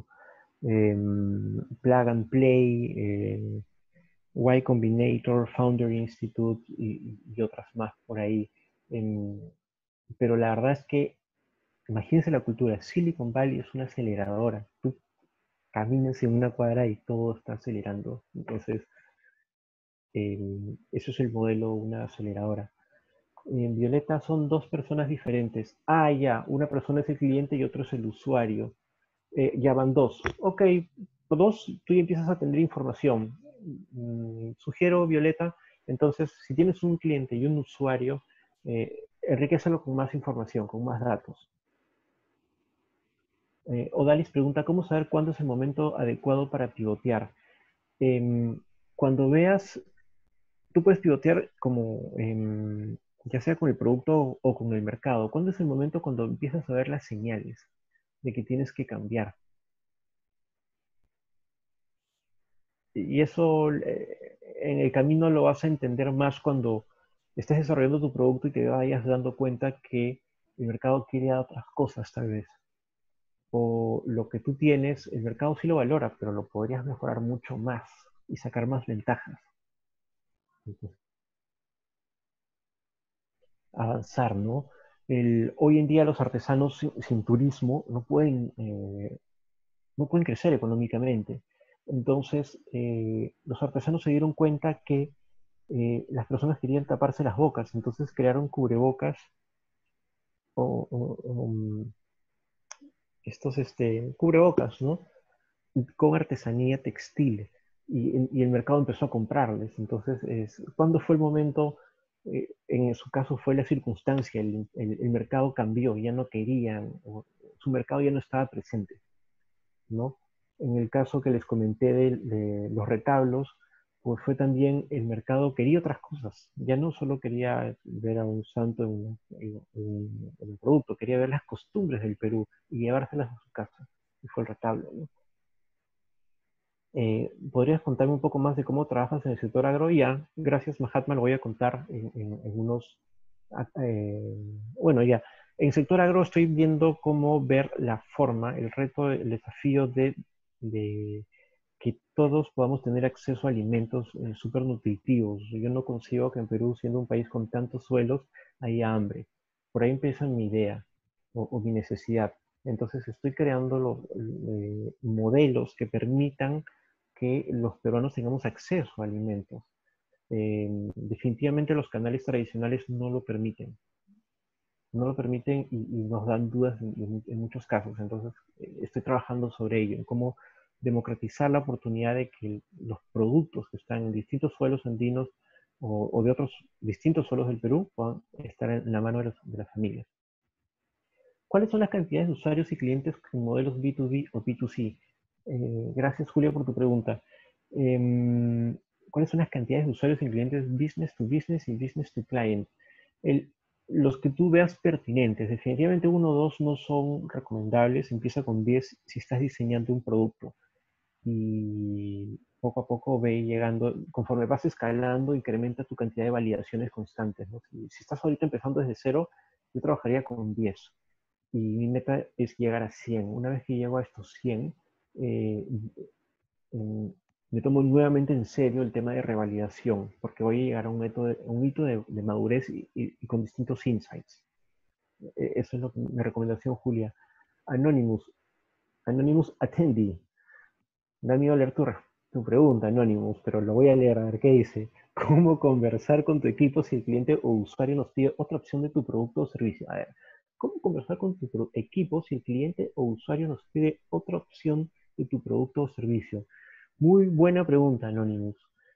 Plug and Play, Y Combinator, Founder Institute y otras más por ahí. Pero la verdad es que imagínense la cultura. Silicon Valley es una aceleradora. Tú caminas en una cuadra y todo está acelerando. Entonces, eso es el modelo, una aceleradora. En Violeta son dos personas diferentes. Ah, ya, una persona es el cliente y otro es el usuario. Ya van dos. Ok, dos, tú ya empiezas a tener información. Sugiero, Violeta, entonces, si tienes un cliente y un usuario, enriquecelo con más información, con más datos. Odalis pregunta, ¿cómo saber cuándo es el momento adecuado para pivotear? Cuando veas, tú puedes pivotear como, ya sea con el producto o con el mercado. ¿Cuándo es el momento cuando empiezas a ver las señales de que tienes que cambiar? Y eso en el camino lo vas a entender más cuando estés desarrollando tu producto y te vayas dando cuenta que el mercado quiere otras cosas tal vez. O lo que tú tienes, el mercado sí lo valora, pero lo podrías mejorar mucho más y sacar más ventajas. Entonces, avanzar, ¿no? Hoy en día los artesanos sin turismo no pueden crecer económicamente. Entonces, los artesanos se dieron cuenta que las personas querían taparse las bocas, entonces crearon cubrebocas o estos cubrebocas, ¿no? Con artesanía textil y el mercado empezó a comprarles. Entonces, ¿cuándo fue el momento? En su caso fue la circunstancia, el mercado cambió, ya no querían, su mercado ya no estaba presente, ¿no? En el caso que les comenté de los retablos, pues fue también el mercado quería otras cosas, ya no solo quería ver a un santo en un producto, quería ver las costumbres del Perú y llevárselas a su casa, y fue el retablo, ¿no? ¿Podrías contarme un poco más de cómo trabajas en el sector agro? Ya, gracias Mahatma, lo voy a contar en unos... bueno, ya, en el sector agro estoy viendo cómo ver la forma, el reto, el desafío de que todos podamos tener acceso a alimentos súper nutritivos. Yo no consigo que en Perú, siendo un país con tantos suelos, haya hambre. Por ahí empieza mi idea o mi necesidad. Entonces estoy creando modelos que permitan que los peruanos tengamos acceso a alimentos. Definitivamente los canales tradicionales no lo permiten. No lo permiten y nos dan dudas en muchos casos. Entonces, estoy trabajando sobre ello, en cómo democratizar la oportunidad de que los productos que están en distintos suelos andinos o de otros distintos suelos del Perú puedan estar en la mano de las familias. ¿Cuáles son las cantidades de usuarios y clientes en modelos B2B o B2C? Gracias, Julia, por tu pregunta. ¿Cuáles son las cantidades de usuarios y clientes business to business y business to client? Los que tú veas pertinentes. Definitivamente 1 o 2 no son recomendables. Empieza con 10 si estás diseñando un producto. y poco a poco ve llegando, conforme vas escalando, incrementa tu cantidad de validaciones constantes, ¿no? Si estás ahorita empezando desde cero, yo trabajaría con 10 y mi meta es llegar a 100. Una vez que llego a estos 100, eh, me tomo nuevamente en serio el tema de revalidación, porque voy a llegar a un hito de madurez y con distintos insights. Eso es mi recomendación, Julia. Anonymous, Anonymous Attendee. Me da miedo leer tu pregunta, Anonymous, pero lo voy a leer a ver qué dice. ¿Cómo conversar con tu equipo si el cliente o usuario nos pide otra opción de tu producto o servicio? A ver, ¿cómo conversar con tu equipo si el cliente o usuario nos pide otra opción de tu producto o servicio? Muy buena pregunta, Anonymous.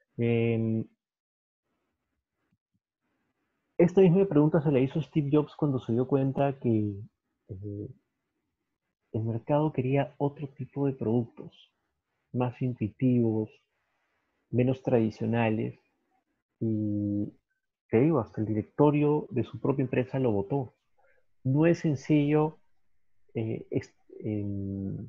Esta misma pregunta se la hizo Steve Jobs cuando se dio cuenta que eh, el mercado quería otro tipo de productos, más intuitivos, menos tradicionales, y te digo, hasta el directorio de su propia empresa lo votó. No es sencillo, eh, es- em,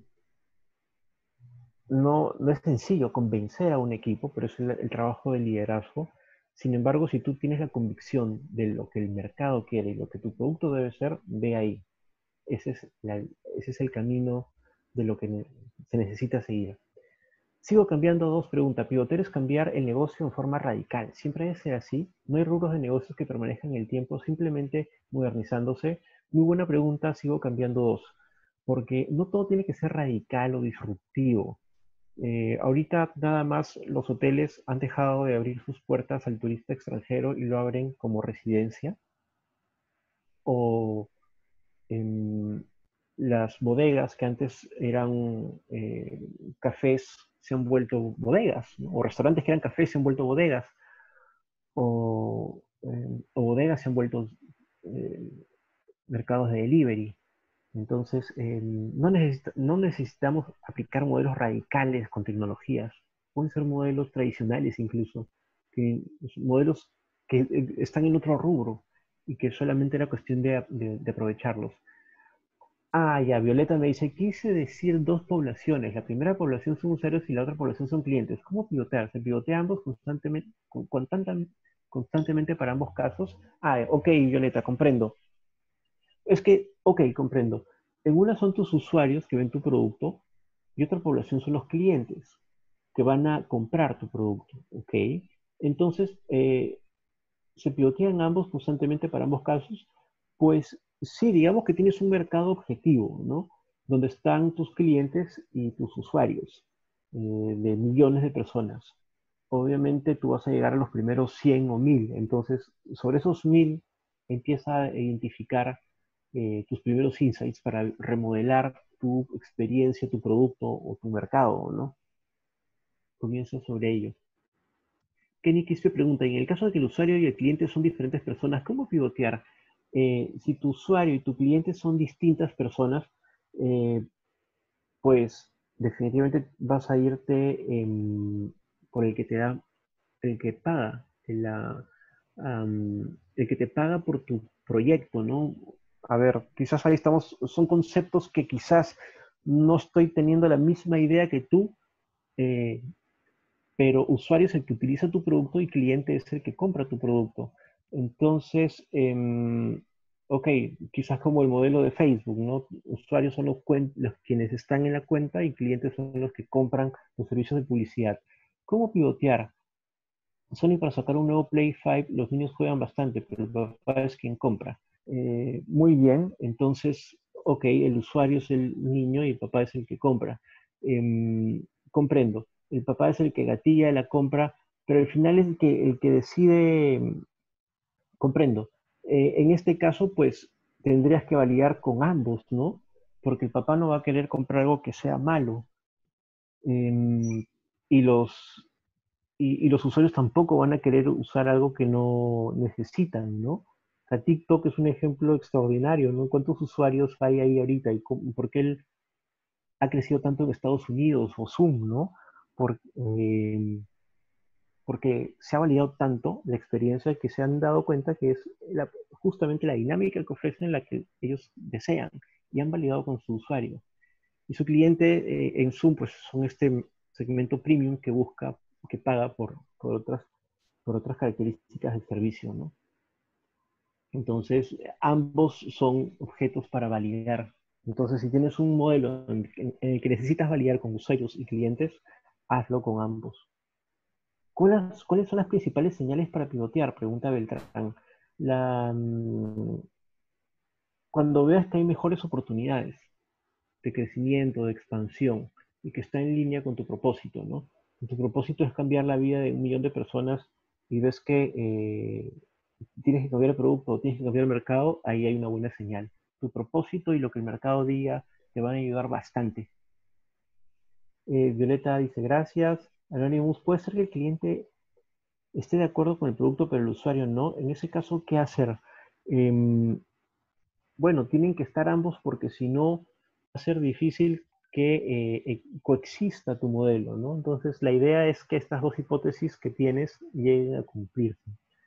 no es sencillo convencer a un equipo, pero es el trabajo de liderazgo. Sin embargo, si tú tienes la convicción de lo que el mercado quiere y lo que tu producto debe ser, ve ahí. Ese es el camino de lo que se necesita seguir. Sigo cambiando dos preguntas. Pivotear es cambiar el negocio en forma radical. ¿Siempre debe ser así? ¿No hay rubros de negocios que permanezcan en el tiempo simplemente modernizándose? Muy buena pregunta, sigo cambiando dos. Porque no todo tiene que ser radical o disruptivo. Ahorita nada más los hoteles han dejado de abrir sus puertas al turista extranjero y lo abren como residencia. O em, las bodegas que antes eran cafés se han vuelto bodegas, ¿no? O restaurantes que eran cafés se han vuelto bodegas, o bodegas se han vuelto eh, mercados de delivery. Entonces, no necesitamos aplicar modelos radicales con tecnologías. Pueden ser modelos tradicionales incluso, modelos que están en otro rubro y que solamente era cuestión de aprovecharlos. Ah, ya, Violeta me dice, quise decir dos poblaciones. La primera población son usuarios y la otra población son clientes. ¿Cómo pivotear? ¿Se pivotea ambos constantemente para ambos casos? Ah, ok, Violeta, comprendo. Es que, ok, comprendo. En una son tus usuarios que ven tu producto y otra población son los clientes que van a comprar tu producto, ¿ok? Entonces, se pivotean ambos constantemente para ambos casos, pues sí, digamos que tienes un mercado objetivo, ¿no? Donde están tus clientes y tus usuarios, de millones de personas. Obviamente tú vas a llegar a los primeros 100 o 1000, entonces sobre esos 1000 empieza a identificar tus primeros insights para remodelar tu experiencia, tu producto o tu mercado, ¿no? Comienza sobre ello. Kenny Quispe pregunta, en el caso de que el usuario y el cliente son diferentes personas, ¿cómo pivotear? Si tu usuario y tu cliente son distintas personas, eh, pues definitivamente vas a irte por el que te da, el que paga, el que te paga por tu proyecto, ¿no? A ver, quizás ahí estamos, son conceptos que quizás no estoy teniendo la misma idea que tú, eh, pero usuario es el que utiliza tu producto y cliente es el que compra tu producto. Entonces, ok, quizás como el modelo de Facebook, ¿no? Usuarios son los quienes están en la cuenta y clientes son los que compran los servicios de publicidad. ¿Cómo pivotear? Sony para sacar un nuevo Play 5, los niños juegan bastante, pero el papá es quien compra. Muy bien, entonces, ok, el usuario es el niño y el papá es el que compra. Comprendo, el papá es el que gatilla la compra, pero al final es el que decide, comprendo. En este caso, pues tendrías que validar con ambos, ¿no? Porque el papá no va a querer comprar algo que sea malo. Em, y los, y los usuarios tampoco van a querer usar algo que no necesitan, ¿no? O sea, TikTok es un ejemplo extraordinario, ¿no? ¿Cuántos usuarios hay ahí ahorita? ¿Y por qué él ha crecido tanto en Estados Unidos o Zoom, ¿no? Por, porque se ha validado tanto la experiencia que se han dado cuenta que es justamente la dinámica que ofrecen la que ellos desean y han validado con su usuario. Y su cliente en Zoom, pues son segmento premium que busca, que paga por otras características del servicio, ¿no? Entonces, ambos son objetos para validar. Entonces, si tienes un modelo en el que necesitas validar con usuarios y clientes, hazlo con ambos. ¿Cuáles son las principales señales para pivotear? Pregunta Beltrán. Cuando veas que hay mejores oportunidades de crecimiento, de expansión, y que está en línea con tu propósito, ¿no? Y tu propósito es cambiar la vida de 1 millón de personas y ves que tienes que cambiar el producto, tienes que cambiar el mercado, ahí hay una buena señal. Tu propósito y lo que el mercado diga te van a ayudar bastante. Violeta dice, gracias. Anonymous, ¿puede ser que el cliente esté de acuerdo con el producto, pero el usuario no? En ese caso, ¿qué hacer? Bueno, tienen que estar ambos porque si no, va a ser difícil que coexista tu modelo, ¿no? Entonces, la idea es que estas dos hipótesis que tienes lleguen a cumplirse.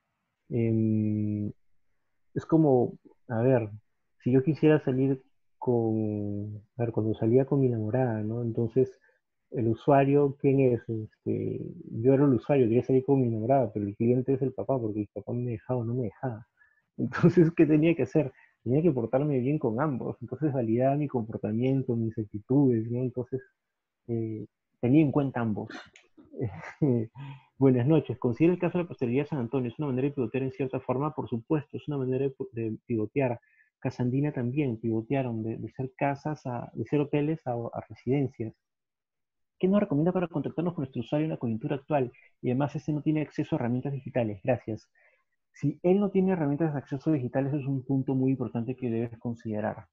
Es como, a ver, si yo quisiera salir a ver, cuando salía con mi enamorada, ¿no? Entonces, el usuario, ¿quién es? Yo era el usuario, quería salir con mi enamorada, pero el cliente es el papá, porque el papá me dejaba o no me dejaba. Entonces, ¿qué tenía que hacer? Tenía que portarme bien con ambos. Entonces, validaba mi comportamiento, mis actitudes, ¿no? Entonces, tenía en cuenta ambos. Buenas noches. ¿Considera el caso de la pastelería San Antonio es una manera de pivotear en cierta forma? Por supuesto, es una manera de pivotear. Casandina también pivotearon de ser casas, de ser hoteles a residencias. ¿Qué nos recomienda para contactarnos con nuestro usuario en la coyuntura actual? Y además este no tiene acceso a herramientas digitales. Gracias. Si él no tiene herramientas de acceso digitales, es un punto muy importante que debes considerar.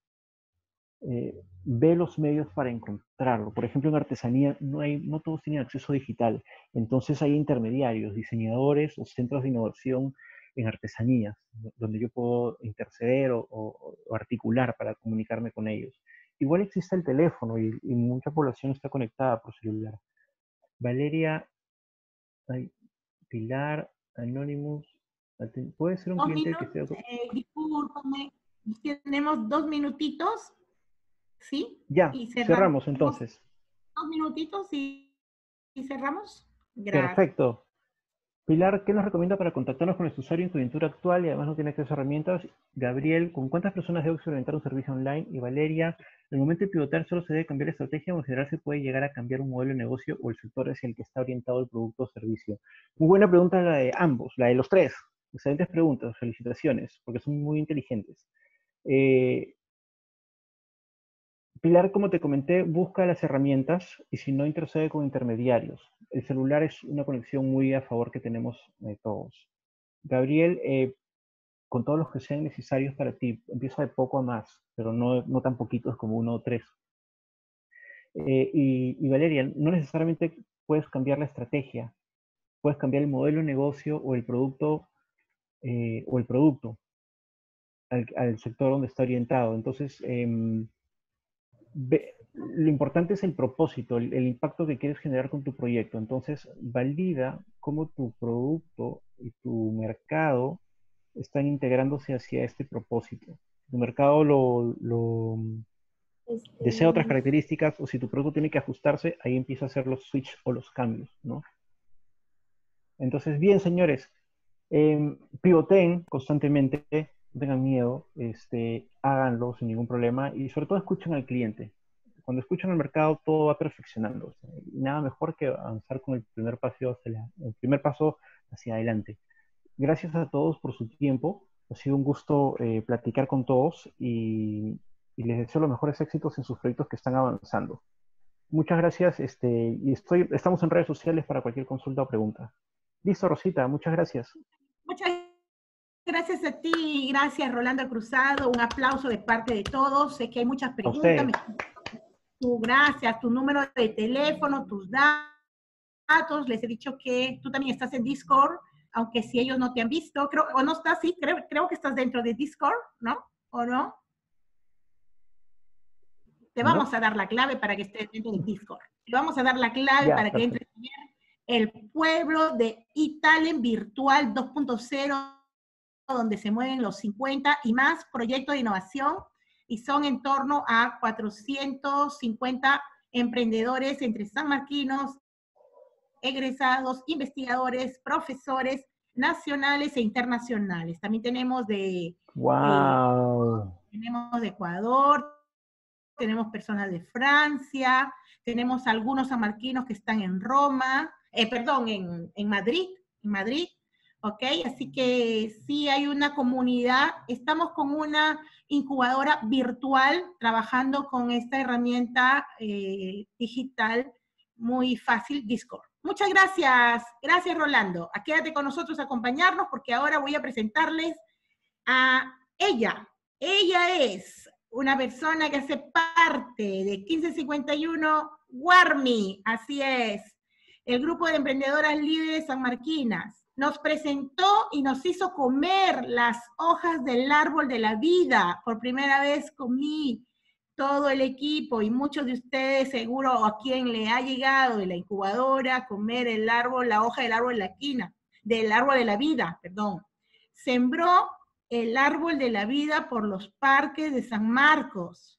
Ve los medios para encontrarlo. Por ejemplo, en artesanía no todos tienen acceso digital. Entonces hay intermediarios, diseñadores o centros de innovación en artesanías, donde yo puedo interceder o articular para comunicarme con ellos. Igual existe el teléfono y mucha población está conectada por celular. Valeria, Pilar, Anonymous, puede ser un 2 cliente que minutos, esté... discúlpame, tenemos 2 minutitos, ¿sí? Ya, Y cerramos entonces. 2 minutitos y cerramos. Gracias. Perfecto. Pilar, ¿qué nos recomienda para contactarnos con nuestro usuario en coyuntura actual y además no tiene acceso a herramientas? Gabriel, ¿con cuántas personas debo experimentar un servicio online? Y Valeria, en el momento de pivotar solo se debe cambiar la estrategia o en general se puede llegar a cambiar un modelo de negocio o el sector hacia el que está orientado el producto o servicio. Muy buena pregunta la de ambos, la de los tres. Excelentes preguntas, felicitaciones, porque son muy inteligentes. Pilar, como te comenté, busca las herramientas y si no, intercede con intermediarios. El celular es una conexión muy a favor que tenemos todos. Gabriel, con todos los que sean necesarios para ti, empieza de poco a más, pero no tan poquitos como 1 o 3. Y Valeria, no necesariamente puedes cambiar la estrategia, puedes cambiar el modelo de negocio o el producto al sector donde está orientado. Entonces, lo importante es el propósito, el impacto que quieres generar con tu proyecto. Entonces, valida cómo tu producto y tu mercado están integrándose hacia este propósito. Tu mercado desea otras características o si tu producto tiene que ajustarse, ahí empieza a hacer los switch o los cambios, ¿no? Entonces, bien, señores, pivoten constantemente, no tengan miedo, háganlo sin ningún problema y sobre todo escuchen al cliente. Cuando escuchan al mercado, todo va perfeccionando. Y nada mejor que avanzar con el primer paso hacia adelante. Gracias a todos por su tiempo. Ha sido un gusto platicar con todos y les deseo los mejores éxitos en sus proyectos que están avanzando. Muchas gracias y estamos en redes sociales para cualquier consulta o pregunta. Listo, Rosita, muchas gracias. Muchas gracias a ti, gracias Rolando Cruzado, un aplauso de parte de todos. Sé que hay muchas preguntas. Gracias, tu número de teléfono, tus datos. Les he dicho que tú también estás en Discord, aunque si ellos no te han visto, o no estás, sí, creo que estás dentro de Discord, ¿no? ¿O no? Te vamos a dar la clave para que estés dentro de Discord. Te vamos a dar la clave para que entres en el pueblo de eTalent Virtual 2.0, donde se mueven los 50 y más proyectos de innovación, y son en torno a 450 emprendedores entre sanmarquinos, egresados, investigadores, profesores nacionales e internacionales. También tenemos tenemos de Ecuador, tenemos personas de Francia, tenemos algunos sanmarquinos que están en Roma, en Madrid, ¿ok? Así que sí hay una comunidad, estamos con una incubadora virtual trabajando con esta herramienta digital muy fácil, Discord. Muchas gracias, gracias Rolando. Quédate con nosotros a acompañarnos porque ahora voy a presentarles a ella. Ella es una persona que hace parte de 1551 Guarmi, así es, el grupo de emprendedoras líderes sanmarquinas. Nos presentó y nos hizo comer las hojas del árbol de la vida. Por primera vez comí todo el equipo y muchos de ustedes seguro a quien le ha llegado de la incubadora comer el árbol, la hoja del árbol de la esquina, del árbol de la vida, perdón. Sembró el árbol de la vida por los parques de San Marcos.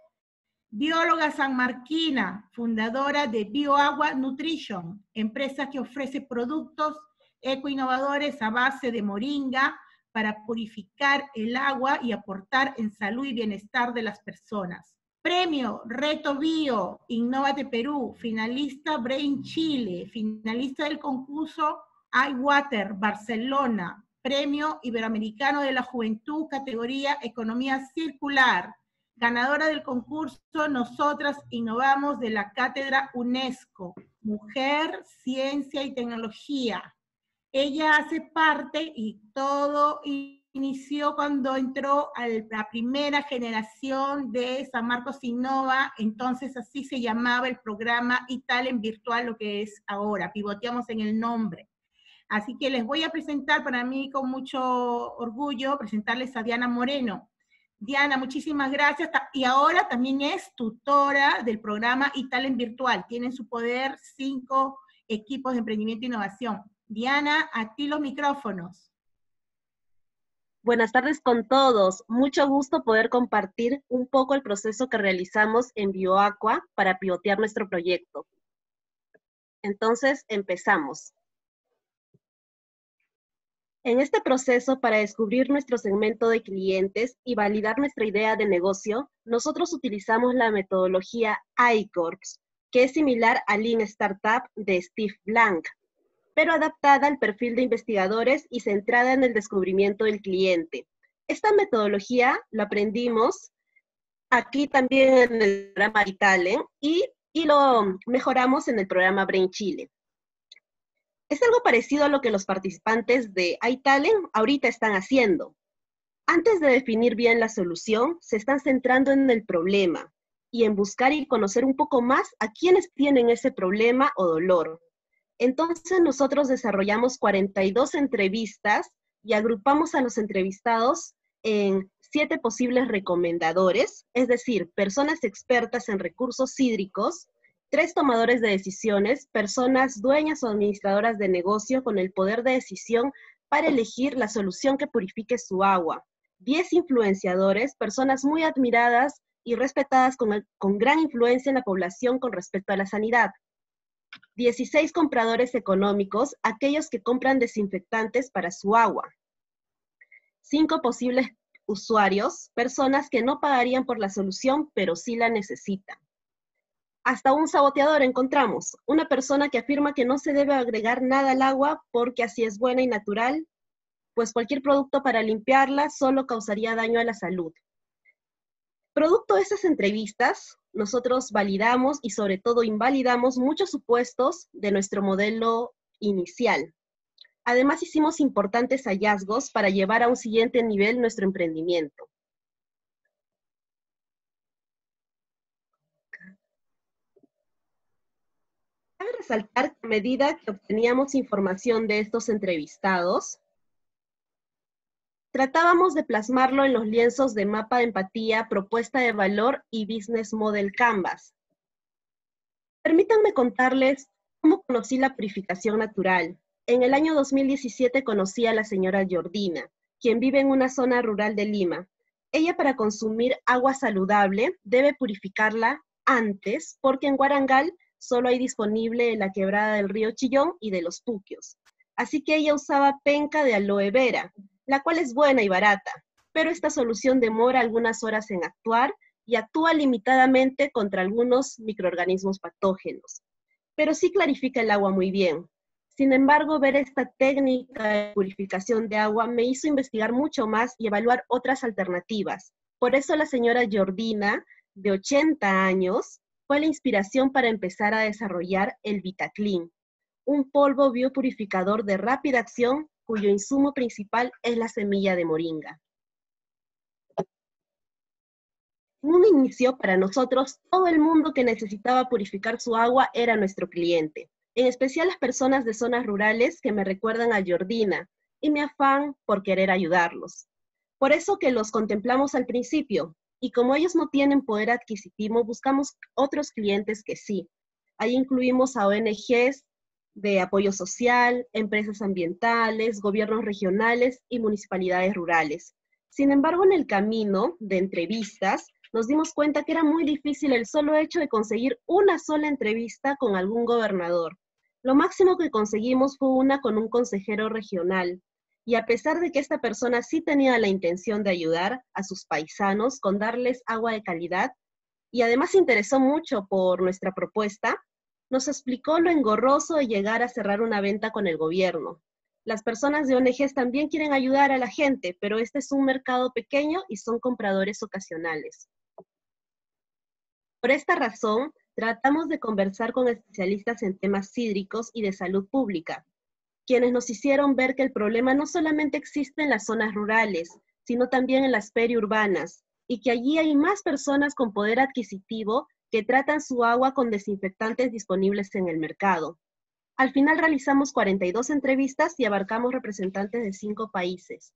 Bióloga sanmarquina, fundadora de BioAgua Nutrition, empresa que ofrece productos ecoinnovadores a base de moringa para purificar el agua y aportar en salud y bienestar de las personas. Premio Reto Bio, Innovate Perú, finalista Brain Chile, finalista del concurso iWater Barcelona, Premio Iberoamericano de la Juventud, categoría Economía Circular, ganadora del concurso Nosotras Innovamos de la Cátedra UNESCO, Mujer, Ciencia y Tecnología. Ella hace parte y todo inició cuando entró a la primera generación de San Marcos Innova, entonces así se llamaba el programa iTalent Virtual, lo que es ahora, pivoteamos en el nombre. Así que les voy a presentar, para mí con mucho orgullo, presentarles a Diana Moreno. Diana, muchísimas gracias, y ahora también es tutora del programa iTalent Virtual, tiene en su poder 5 equipos de emprendimiento e innovación. Diana, a ti los micrófonos. Buenas tardes con todos. Mucho gusto poder compartir un poco el proceso que realizamos en BioAgua para pivotear nuestro proyecto. Entonces, empezamos. En este proceso, para descubrir nuestro segmento de clientes y validar nuestra idea de negocio, nosotros utilizamos la metodología iCorps, que es similar al Lean Startup de Steve Blank, pero adaptada al perfil de investigadores y centrada en el descubrimiento del cliente. Esta metodología la aprendimos aquí también en el programa iTalent y lo mejoramos en el programa Brain Chile. Es algo parecido a lo que los participantes de iTalent ahorita están haciendo. Antes de definir bien la solución, se están centrando en el problema y en buscar y conocer un poco más a quienes tienen ese problema o dolor. Entonces nosotros desarrollamos 42 entrevistas y agrupamos a los entrevistados en 7 posibles recomendadores, es decir, personas expertas en recursos hídricos, 3 tomadores de decisiones, personas dueñas o administradoras de negocio con el poder de decisión para elegir la solución que purifique su agua, 10 influenciadores, personas muy admiradas y respetadas con gran influencia en la población con respecto a la sanidad, 16 compradores económicos, aquellos que compran desinfectantes para su agua. 5 posibles usuarios, personas que no pagarían por la solución, pero sí la necesitan. Hasta un saboteador encontramos, una persona que afirma que no se debe agregar nada al agua porque así es buena y natural, pues cualquier producto para limpiarla solo causaría daño a la salud. Producto de esas entrevistas, nosotros validamos y sobre todo invalidamos muchos supuestos de nuestro modelo inicial. Además hicimos importantes hallazgos para llevar a un siguiente nivel nuestro emprendimiento. Cabe resaltar que a medida que obteníamos información de estos entrevistados, tratábamos de plasmarlo en los lienzos de mapa de empatía, propuesta de valor y business model Canvas. Permítanme contarles cómo conocí la purificación natural. En el año 2017 conocí a la señora Jordina, quien vive en una zona rural de Lima. Ella, para consumir agua saludable, debe purificarla antes, porque en Guarangal solo hay disponible en la quebrada del río Chillón y de los Puquios. Así que ella usaba penca de aloe vera, la cual es buena y barata, pero esta solución demora algunas horas en actuar y actúa limitadamente contra algunos microorganismos patógenos, pero sí clarifica el agua muy bien. Sin embargo, ver esta técnica de purificación de agua me hizo investigar mucho más y evaluar otras alternativas. Por eso la señora Jordina, de 80 años, fue la inspiración para empezar a desarrollar el Vitaclean, un polvo biopurificador de rápida acción cuyo insumo principal es la semilla de moringa. En un inicio, para nosotros, todo el mundo que necesitaba purificar su agua era nuestro cliente, en especial las personas de zonas rurales que me recuerdan a Jordina, y mi afán por querer ayudarlos. Por eso que los contemplamos al principio, y como ellos no tienen poder adquisitivo, buscamos otros clientes que sí. Ahí incluimos a ONGs de apoyo social, empresas ambientales, gobiernos regionales y municipalidades rurales. Sin embargo, en el camino de entrevistas, nos dimos cuenta que era muy difícil el solo hecho de conseguir una sola entrevista con algún gobernador. Lo máximo que conseguimos fue una con un consejero regional. Y a pesar de que esta persona sí tenía la intención de ayudar a sus paisanos con darles agua de calidad, y además se interesó mucho por nuestra propuesta, nos explicó lo engorroso de llegar a cerrar una venta con el gobierno. Las personas de ONGs también quieren ayudar a la gente, pero este es un mercado pequeño y son compradores ocasionales. Por esta razón, tratamos de conversar con especialistas en temas hídricos y de salud pública, quienes nos hicieron ver que el problema no solamente existe en las zonas rurales, sino también en las periurbanas, y que allí hay más personas con poder adquisitivo que tratan su agua con desinfectantes disponibles en el mercado. Al final realizamos 42 entrevistas y abarcamos representantes de 5 países.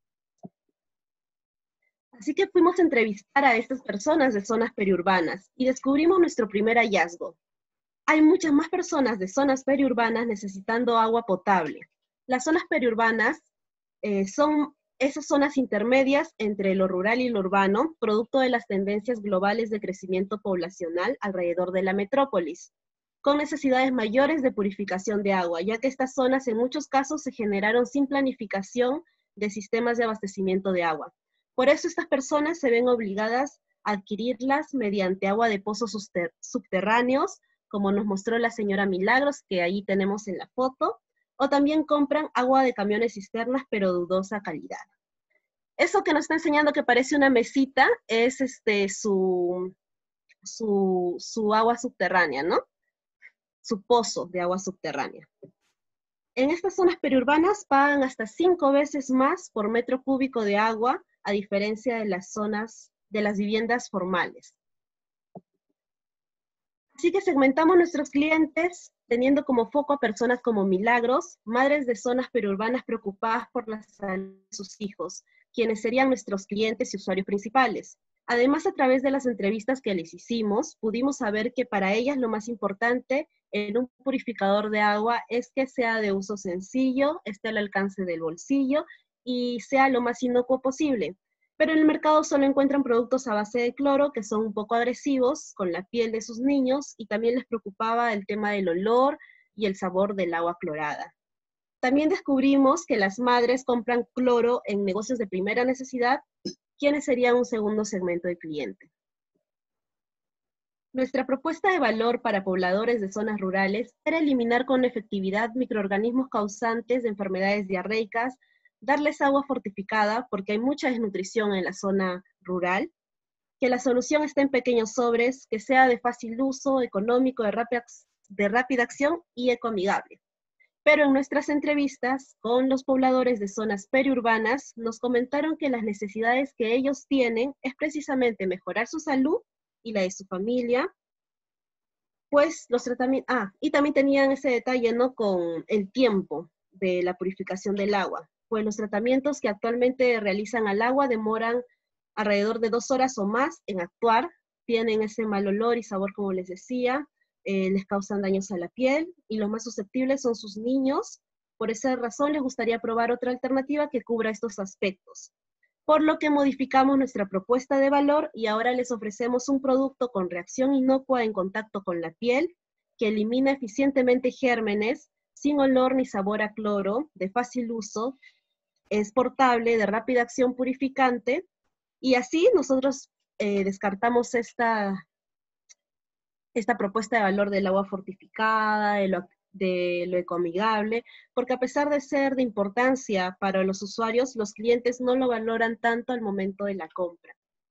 Así que fuimos a entrevistar a estas personas de zonas periurbanas y descubrimos nuestro primer hallazgo. Hay muchas más personas de zonas periurbanas necesitando agua potable. Las zonas periurbanas son esas zonas intermedias entre lo rural y lo urbano, producto de las tendencias globales de crecimiento poblacional alrededor de la metrópolis, con necesidades mayores de purificación de agua, ya que estas zonas en muchos casos se generaron sin planificación de sistemas de abastecimiento de agua. Por eso estas personas se ven obligadas a adquirirlas mediante agua de pozos subterráneos, como nos mostró la señora Milagros, que ahí tenemos en la foto, o también compran agua de camiones cisternas, pero dudosa calidad. Eso que nos está enseñando que parece una mesita es su agua subterránea, ¿no? Su pozo de agua subterránea. En estas zonas periurbanas pagan hasta 5 veces más por metro cúbico de agua, a diferencia de las zonas de las viviendas formales. Así que segmentamos nuestros clientes teniendo como foco a personas como Milagros, madres de zonas periurbanas preocupadas por la salud de sus hijos, quienes serían nuestros clientes y usuarios principales. Además, a través de las entrevistas que les hicimos, pudimos saber que para ellas lo más importante en un purificador de agua es que sea de uso sencillo, esté al alcance del bolsillo y sea lo más inocuo posible. Pero en el mercado solo encuentran productos a base de cloro que son un poco agresivos con la piel de sus niños y también les preocupaba el tema del olor y el sabor del agua clorada. También descubrimos que las madres compran cloro en negocios de primera necesidad, quienes serían un segundo segmento de cliente. Nuestra propuesta de valor para pobladores de zonas rurales era eliminar con efectividad microorganismos causantes de enfermedades diarreicas, darles agua fortificada porque hay mucha desnutrición en la zona rural, que la solución esté en pequeños sobres, que sea de fácil uso, económico, de rápida acción y ecoamigable. Pero en nuestras entrevistas con los pobladores de zonas periurbanas nos comentaron que las necesidades que ellos tienen es precisamente mejorar su salud y la de su familia, pues los tratamientos, y también tenían ese detalle, ¿no?, con el tiempo de la purificación del agua, pues los tratamientos que actualmente realizan al agua demoran alrededor de 2 horas o más en actuar, tienen ese mal olor y sabor, como les decía, les causan daños a la piel, y los más susceptibles son sus niños. Por esa razón les gustaría probar otra alternativa que cubra estos aspectos. Por lo que modificamos nuestra propuesta de valor y ahora les ofrecemos un producto con reacción inocua en contacto con la piel, que elimina eficientemente gérmenes, sin olor ni sabor a cloro, de fácil uso, es portable, de rápida acción purificante, y así nosotros descartamos esta propuesta de valor del agua fortificada, de lo ecoamigable, porque a pesar de ser de importancia para los usuarios, los clientes no lo valoran tanto al momento de la compra.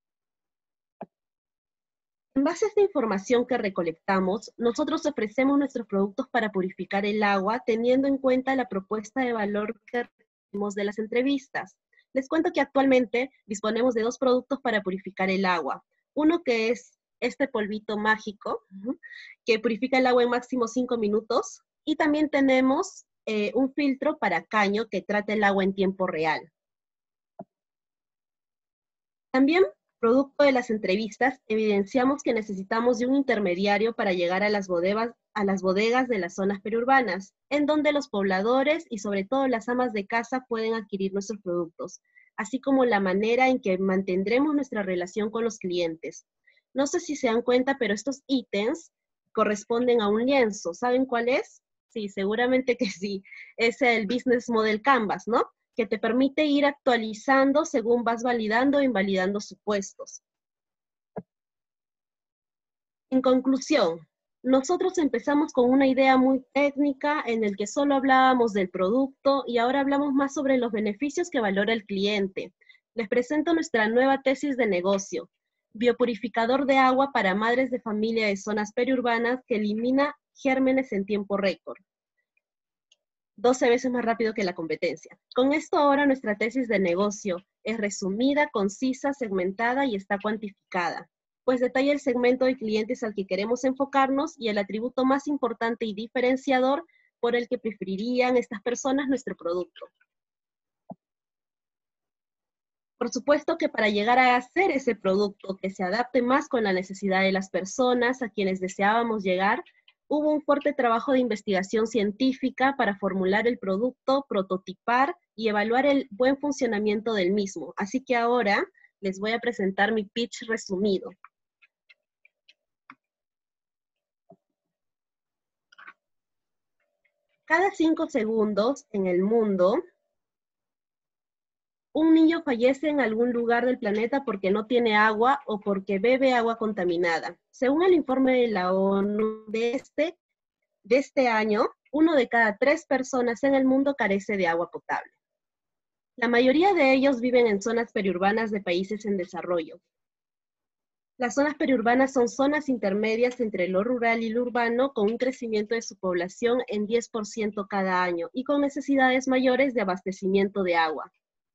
En base a esta información que recolectamos, nosotros ofrecemos nuestros productos para purificar el agua, teniendo en cuenta la propuesta de valor que recibimos de las entrevistas. Les cuento que actualmente disponemos de 2 productos para purificar el agua. Uno que es este polvito mágico, que purifica el agua en máximo 5 minutos, y también tenemos un filtro para caño que trata el agua en tiempo real. También, producto de las entrevistas, evidenciamos que necesitamos de un intermediario para llegar a las bodegas de las zonas periurbanas, en donde los pobladores y sobre todo las amas de casa pueden adquirir nuestros productos, así como la manera en que mantendremos nuestra relación con los clientes. No sé si se dan cuenta, pero estos ítems corresponden a un lienzo. ¿Saben cuál es? Sí, seguramente que sí. Es el Business Model Canvas, ¿no? Que te permite ir actualizando según vas validando e invalidando supuestos. En conclusión, nosotros empezamos con una idea muy técnica en el que solo hablábamos del producto y ahora hablamos más sobre los beneficios que valora el cliente. Les presento nuestra nueva tesis de negocio, biopurificador de agua para madres de familia de zonas periurbanas que elimina gérmenes en tiempo récord. 12 veces más rápido que la competencia. Con esto ahora nuestra tesis de negocio es resumida, concisa, segmentada y está cuantificada, pues detalla el segmento de clientes al que queremos enfocarnos y el atributo más importante y diferenciador por el que preferirían estas personas nuestro producto. Por supuesto que para llegar a hacer ese producto que se adapte más con la necesidad de las personas a quienes deseábamos llegar, hubo un fuerte trabajo de investigación científica para formular el producto, prototipar y evaluar el buen funcionamiento del mismo. Así que ahora les voy a presentar mi pitch resumido. Cada 5 segundos en el mundo, un niño fallece en algún lugar del planeta porque no tiene agua o porque bebe agua contaminada. Según el informe de la ONU de este año, 1 de cada 3 personas en el mundo carece de agua potable. La mayoría de ellos viven en zonas periurbanas de países en desarrollo. Las zonas periurbanas son zonas intermedias entre lo rural y lo urbano, con un crecimiento de su población en 10% cada año y con necesidades mayores de abastecimiento de agua.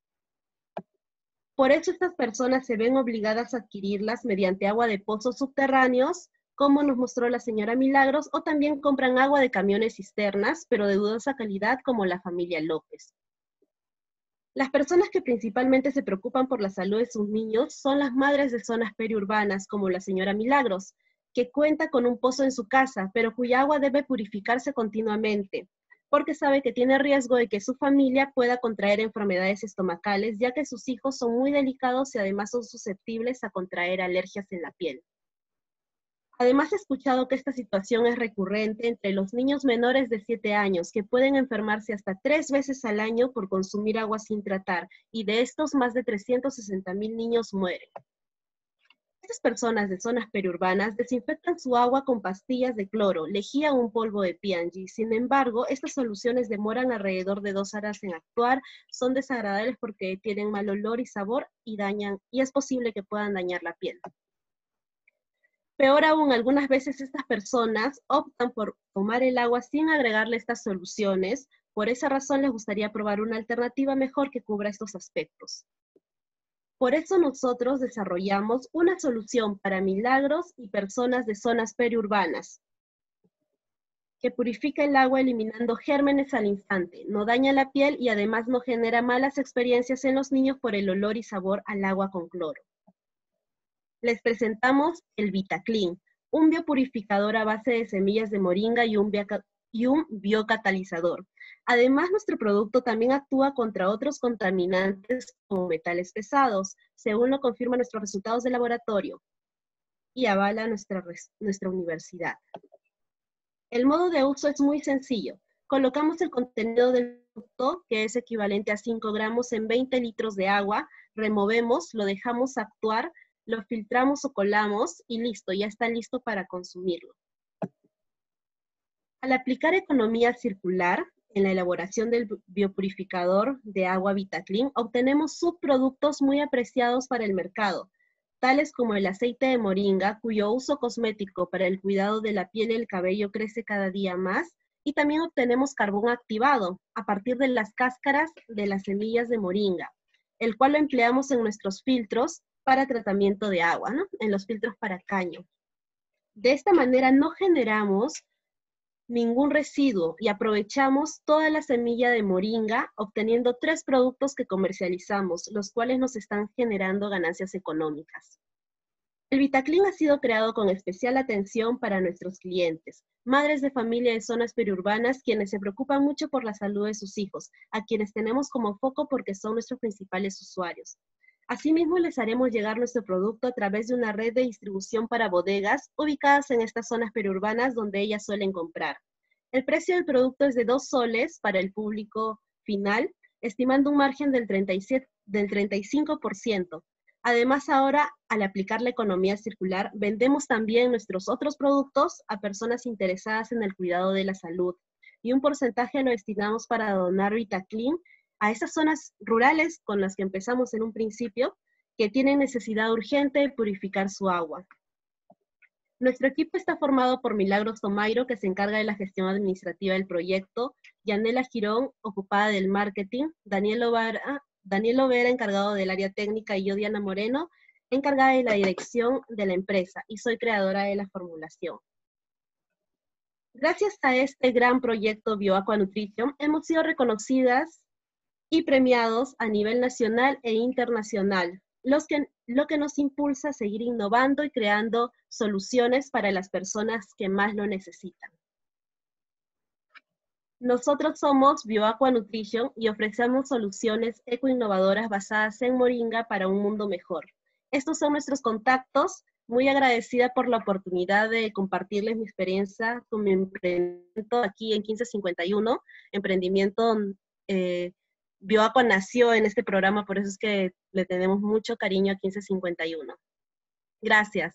Por eso estas personas se ven obligadas a adquirirlas mediante agua de pozos subterráneos, como nos mostró la señora Milagros, o también compran agua de camiones cisternas, pero de dudosa calidad, como la familia López. Las personas que principalmente se preocupan por la salud de sus niños son las madres de zonas periurbanas, como la señora Milagros, que cuenta con un pozo en su casa, pero cuya agua debe purificarse continuamente, porque sabe que tiene riesgo de que su familia pueda contraer enfermedades estomacales, ya que sus hijos son muy delicados y además son susceptibles a contraer alergias en la piel. Además, he escuchado que esta situación es recurrente entre los niños menores de 7 años, que pueden enfermarse hasta 3 veces al año por consumir agua sin tratar, y de estos más de 360,000 niños mueren. Estas personas de zonas periurbanas desinfectan su agua con pastillas de cloro, lejía o un polvo de P&G. Sin embargo, estas soluciones demoran alrededor de 2 horas en actuar, son desagradables porque tienen mal olor y sabor y es posible que puedan dañar la piel. Peor aún, algunas veces estas personas optan por tomar el agua sin agregarle estas soluciones. Por esa razón les gustaría probar una alternativa mejor que cubra estos aspectos. Por eso nosotros desarrollamos una solución para Milagros y personas de zonas periurbanas, que purifica el agua eliminando gérmenes al instante, no daña la piel y además no genera malas experiencias en los niños por el olor y sabor al agua con cloro. Les presentamos el VitaClean, un biopurificador a base de semillas de moringa y un biocatalizador. Además, nuestro producto también actúa contra otros contaminantes como metales pesados, según lo confirman nuestros resultados de laboratorio, y avala nuestra universidad. El modo de uso es muy sencillo. Colocamos el contenido del producto, que es equivalente a 5 gramos, en 20 litros de agua, removemos, lo dejamos actuar, lo filtramos o colamos y listo, ya está listo para consumirlo. Al aplicar economía circular en la elaboración del biopurificador de agua VitaClean, obtenemos subproductos muy apreciados para el mercado, tales como el aceite de moringa, cuyo uso cosmético para el cuidado de la piel y el cabello crece cada día más, y también obtenemos carbón activado a partir de las cáscaras de las semillas de moringa, el cual lo empleamos en nuestros filtros para tratamiento de agua, ¿no? En los filtros para caño. De esta manera no generamos ningún residuo y aprovechamos toda la semilla de moringa, obteniendo 3 productos que comercializamos, los cuales nos están generando ganancias económicas. El VitaClean ha sido creado con especial atención para nuestros clientes, madres de familia de zonas periurbanas quienes se preocupan mucho por la salud de sus hijos, a quienes tenemos como foco porque son nuestros principales usuarios. Asimismo, les haremos llegar nuestro producto a través de una red de distribución para bodegas ubicadas en estas zonas periurbanas donde ellas suelen comprar. El precio del producto es de 2 soles para el público final, estimando un margen del 35%. Además, ahora, al aplicar la economía circular, vendemos también nuestros otros productos a personas interesadas en el cuidado de la salud. Y un porcentaje lo destinamos para donar VitaClean a esas zonas rurales con las que empezamos en un principio, que tienen necesidad urgente de purificar su agua. Nuestro equipo está formado por Milagros Tomairo, que se encarga de la gestión administrativa del proyecto, Yanela Girón, ocupada del marketing, Daniel Lovera, encargado del área técnica, y yo, Diana Moreno, encargada de la dirección de la empresa, y soy creadora de la formulación. Gracias a este gran proyecto BioAqua Nutrition, hemos sido reconocidas y premiados a nivel nacional e internacional, lo que nos impulsa a seguir innovando y creando soluciones para las personas que más lo necesitan. Nosotros somos BioAqua Nutrition y ofrecemos soluciones ecoinnovadoras basadas en moringa para un mundo mejor. Estos son nuestros contactos. Muy agradecida por la oportunidad de compartirles mi experiencia con mi emprendimiento aquí en 1551, emprendimiento BioAqua nació en este programa, por eso es que le tenemos mucho cariño a 1551. Gracias.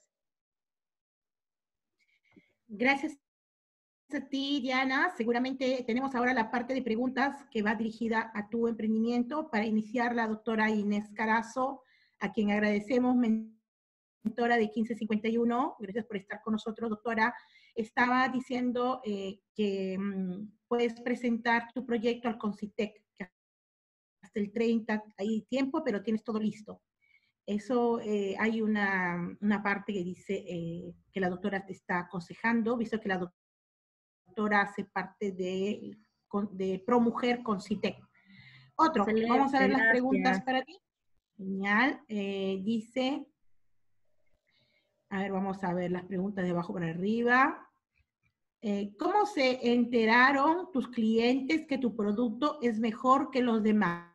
Gracias a ti, Diana. Seguramente tenemos ahora la parte de preguntas que va dirigida a tu emprendimiento. Para iniciar, la doctora Inés Carazo, a quien agradecemos, mentora de 1551. Gracias por estar con nosotros, doctora. Estaba diciendo que puedes presentar tu proyecto al CONCITEC, que hasta el 30 hay tiempo, pero tienes todo listo. Eso hay una parte que dice que la doctora te está aconsejando, visto que la doctora hace parte de ProMujer CONCITEC. Otro, excelente, vamos a ver las preguntas para ti. Genial. Dice, a ver, vamos a ver las preguntas de abajo para arriba. ¿Cómo se enteraron tus clientes que tu producto es mejor que los demás?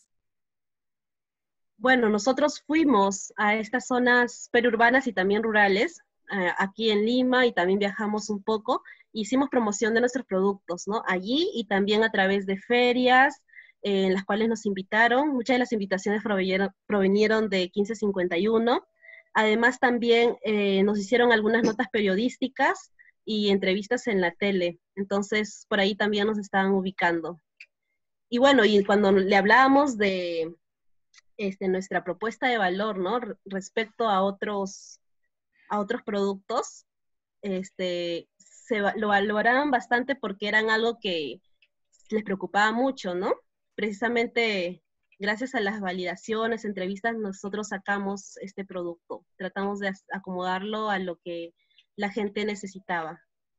Bueno, nosotros fuimos a estas zonas periurbanas y también rurales, aquí en Lima, y también viajamos un poco, hicimos promoción de nuestros productos, ¿no? Allí y también a través de ferias, en las cuales nos invitaron. Muchas de las invitaciones provinieron de 1551. Además también nos hicieron algunas notas periodísticas y entrevistas en la tele. Entonces, por ahí también nos estaban ubicando. Y bueno, y cuando le hablábamos de nuestra propuesta de valor, ¿no? Respecto a otros productos, lo valoraban bastante porque eran algo que les preocupaba mucho, ¿no? Precisamente gracias a las validaciones, entrevistas, nosotros sacamos este producto. Tratamos de acomodarlo a lo que la gente necesitaba.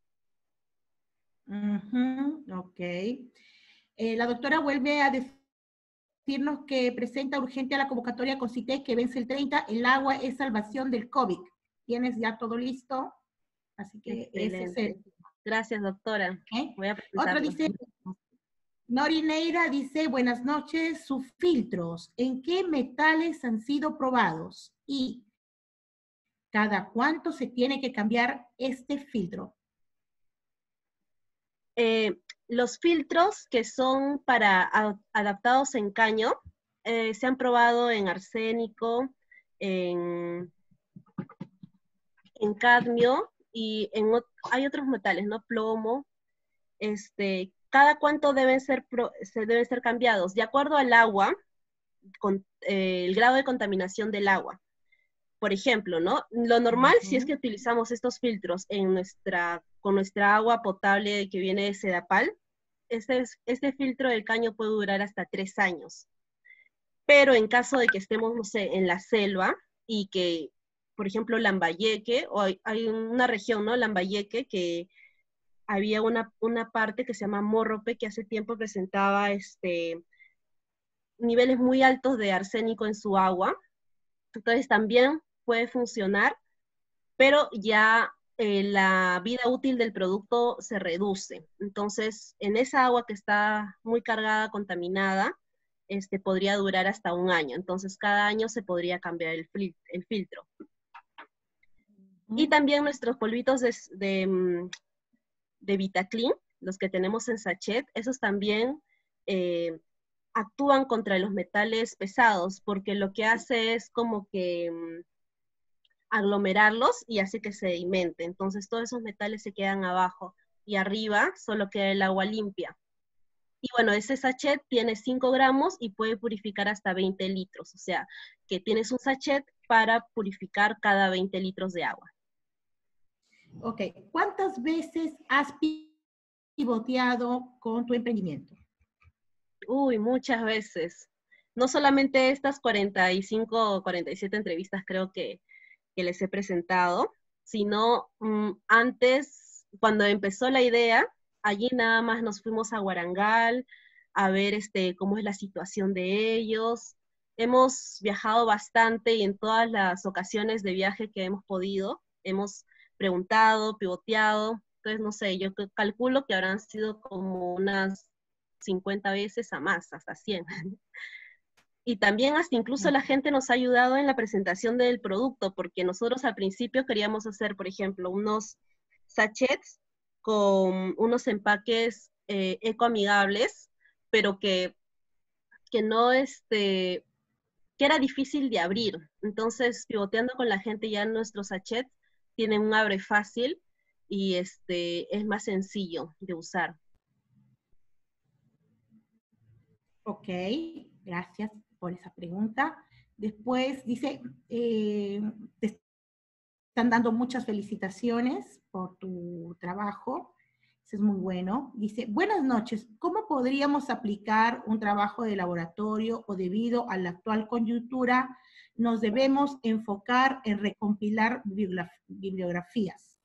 Ok. La doctora vuelve a decirnos que presenta urgente a la convocatoria CONCITEC que vence el 30. El agua es salvación del COVID. ¿Tienes ya todo listo? Así que ese es el... Gracias, doctora. Voy a Otro dice... Norineira dice, buenas noches, sus filtros, ¿en qué metales han sido probados? ¿Y cada cuánto se tiene que cambiar este filtro? Los filtros que son adaptados en caño se han probado en arsénico, en cadmio y hay otros metales, ¿no? Plomo. ¿Cada cuánto se deben ser cambiados? De acuerdo al agua, el grado de contaminación del agua. Por ejemplo, ¿no? Lo normal, si es que utilizamos estos filtros con nuestra agua potable que viene de Sedapal, este filtro del caño puede durar hasta 3 años. Pero en caso de que estemos, no sé, en la selva y que, por ejemplo, Lambayeque, o hay una región, ¿no? Lambayeque, que había una parte que se llama Morrope, que hace tiempo presentaba niveles muy altos de arsénico en su agua. Entonces también puede funcionar, pero ya la vida útil del producto se reduce. Entonces, en esa agua que está muy cargada, contaminada, podría durar hasta 1 año. Entonces, cada año se podría cambiar el filtro. Y también nuestros polvitos de Vitaclean, los que tenemos en sachet, esos también actúan contra los metales pesados, porque lo que hace es como que aglomerarlos y hace que se sedimente. Entonces todos esos metales se quedan abajo y arriba solo queda el agua limpia. Y bueno, ese sachet tiene 5 gramos y puede purificar hasta 20 litros. O sea, que tienes un sachet para purificar cada 20 litros de agua. Ok, ¿cuántas veces has pivoteado con tu emprendimiento? Uy, muchas veces. No solamente estas 45 o 47 entrevistas creo que les he presentado, sino antes, cuando empezó la idea, allí nada más nos fuimos a Guarangal a ver cómo es la situación de ellos. Hemos viajado bastante y en todas las ocasiones de viaje que hemos podido, hemos preguntado, pivoteado. Entonces, no sé, yo calculo que habrán sido como unas 50 veces a más, hasta 100. Y también hasta incluso la gente nos ha ayudado en la presentación del producto, porque nosotros al principio queríamos hacer, por ejemplo, unos sachets con unos empaques ecoamigables, pero que no, que era difícil de abrir. Entonces, pivoteando con la gente, ya nuestros sachets tienen un abre fácil y es más sencillo de usar. Ok, gracias por esa pregunta. Después dice, te están dando muchas felicitaciones por tu trabajo. Eso es muy bueno. Dice, buenas noches, ¿cómo podríamos aplicar un trabajo de laboratorio o debido a la actual coyuntura nos debemos enfocar en recompilar bibliografías?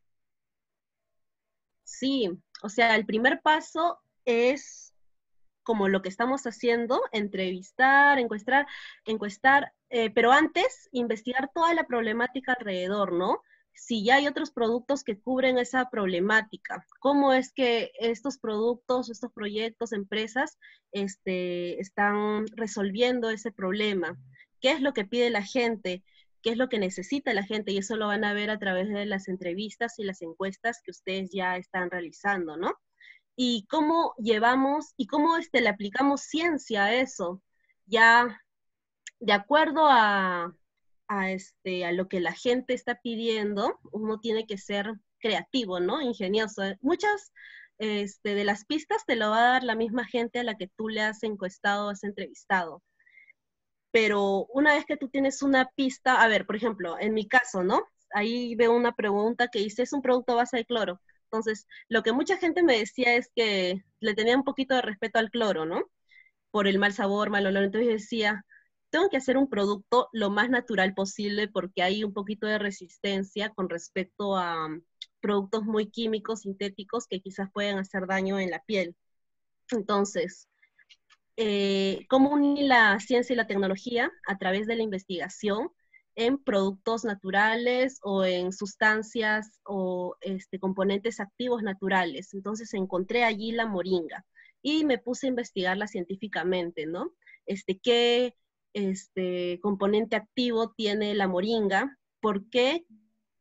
Sí, o sea, el primer paso es como lo que estamos haciendo, entrevistar, encuestar, pero antes investigar toda la problemática alrededor, ¿no? Si ya hay otros productos que cubren esa problemática, cómo es que estos productos, estos proyectos, empresas, están resolviendo ese problema, qué es lo que pide la gente, qué es lo que necesita la gente, y eso lo van a ver a través de las entrevistas y las encuestas que ustedes ya están realizando, ¿no? Y cómo llevamos y cómo le aplicamos ciencia a eso, ya de acuerdo a lo que la gente está pidiendo, uno tiene que ser creativo, ¿no? Ingenioso. Muchas de las pistas te lo va a dar la misma gente a la que tú le has encuestado, has entrevistado. Pero una vez que tú tienes una pista, a ver, por ejemplo, en mi caso, ¿no? Ahí veo una pregunta que dice, ¿es un producto a base de cloro? Entonces, lo que mucha gente me decía es que le tenía un poquito de respeto al cloro, ¿no? Por el mal sabor, mal olor. Entonces decía, tengo que hacer un producto lo más natural posible porque hay un poquito de resistencia con respecto a productos muy químicos, sintéticos, que quizás pueden hacer daño en la piel. Entonces, ¿cómo unir la ciencia y la tecnología a través de la investigación en productos naturales o en sustancias o componentes activos naturales? Entonces encontré allí la moringa y me puse a investigarla científicamente, ¿no? ¿Qué componente activo tiene la moringa? ¿Por qué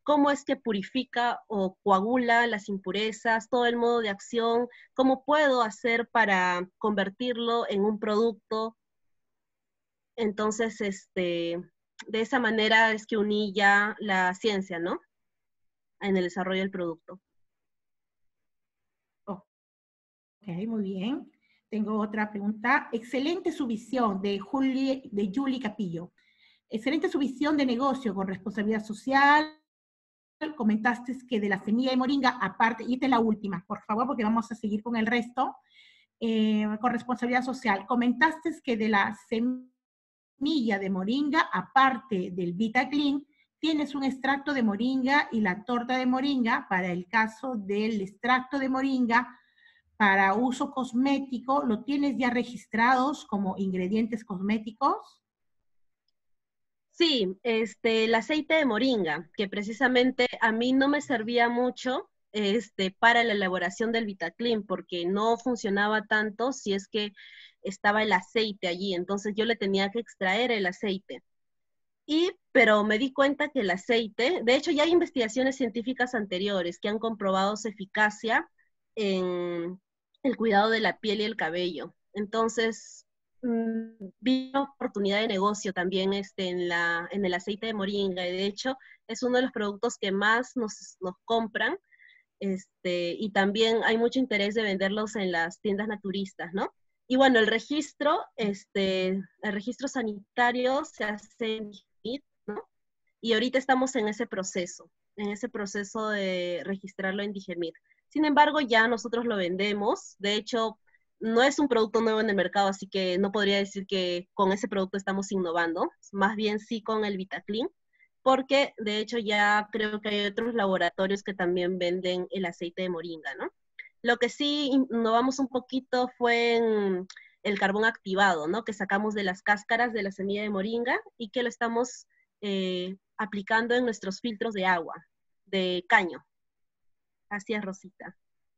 cómo es que purifica o coagula las impurezas, todo el modo de acción, cómo puedo hacer para convertirlo en un producto. Entonces, de esa manera es que uní ya la ciencia, ¿no? En el desarrollo del producto. Ok, muy bien. Tengo otra pregunta. Excelente su visión de Julie Capillo. Excelente su visión de negocio con responsabilidad social. Comentaste que de la semilla de moringa, aparte, y esta es la última, por favor, porque vamos a seguir con el resto, con responsabilidad social. Comentaste que de la semilla de moringa, aparte del VitaClean, tienes un extracto de moringa y la torta de moringa. Para el caso del extracto de moringa, para uso cosmético, ¿lo tienes ya registrados como ingredientes cosméticos? Sí, el aceite de moringa, que precisamente a mí no me servía mucho para la elaboración del VitaClean, porque no funcionaba tanto si es que estaba el aceite allí, entonces yo le tenía que extraer el aceite. Pero me di cuenta que el aceite, de hecho ya hay investigaciones científicas anteriores que han comprobado su eficacia en el cuidado de la piel y el cabello. Entonces, vi una oportunidad de negocio también en el aceite de moringa, y de hecho es uno de los productos que más nos compran, y también hay mucho interés de venderlos en las tiendas naturistas, ¿no? Y bueno, el registro sanitario se hace en DIGIMIT, ¿no? Y ahorita estamos en ese proceso de registrarlo en DIGIMIT. Sin embargo, ya nosotros lo vendemos. De hecho, no es un producto nuevo en el mercado, así que no podría decir que con ese producto estamos innovando, más bien sí con el VitaClean, porque de hecho ya creo que hay otros laboratorios que también venden el aceite de moringa, ¿no? Lo que sí innovamos un poquito fue en el carbón activado, ¿no? Que sacamos de las cáscaras de la semilla de moringa y que lo estamos aplicando en nuestros filtros de agua, de caño. Así es, Rosita.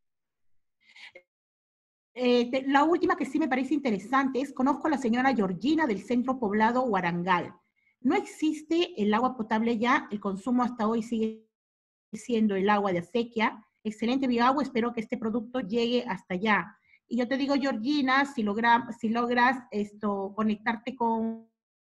La última que sí me parece interesante es, conozco a la señora Georgina del centro poblado Huarangal. No existe el agua potable ya, el consumo hasta hoy sigue siendo el agua de acequia. Excelente bioagua, espero que este producto llegue hasta allá. Y yo te digo, Georgina, si logras conectarte con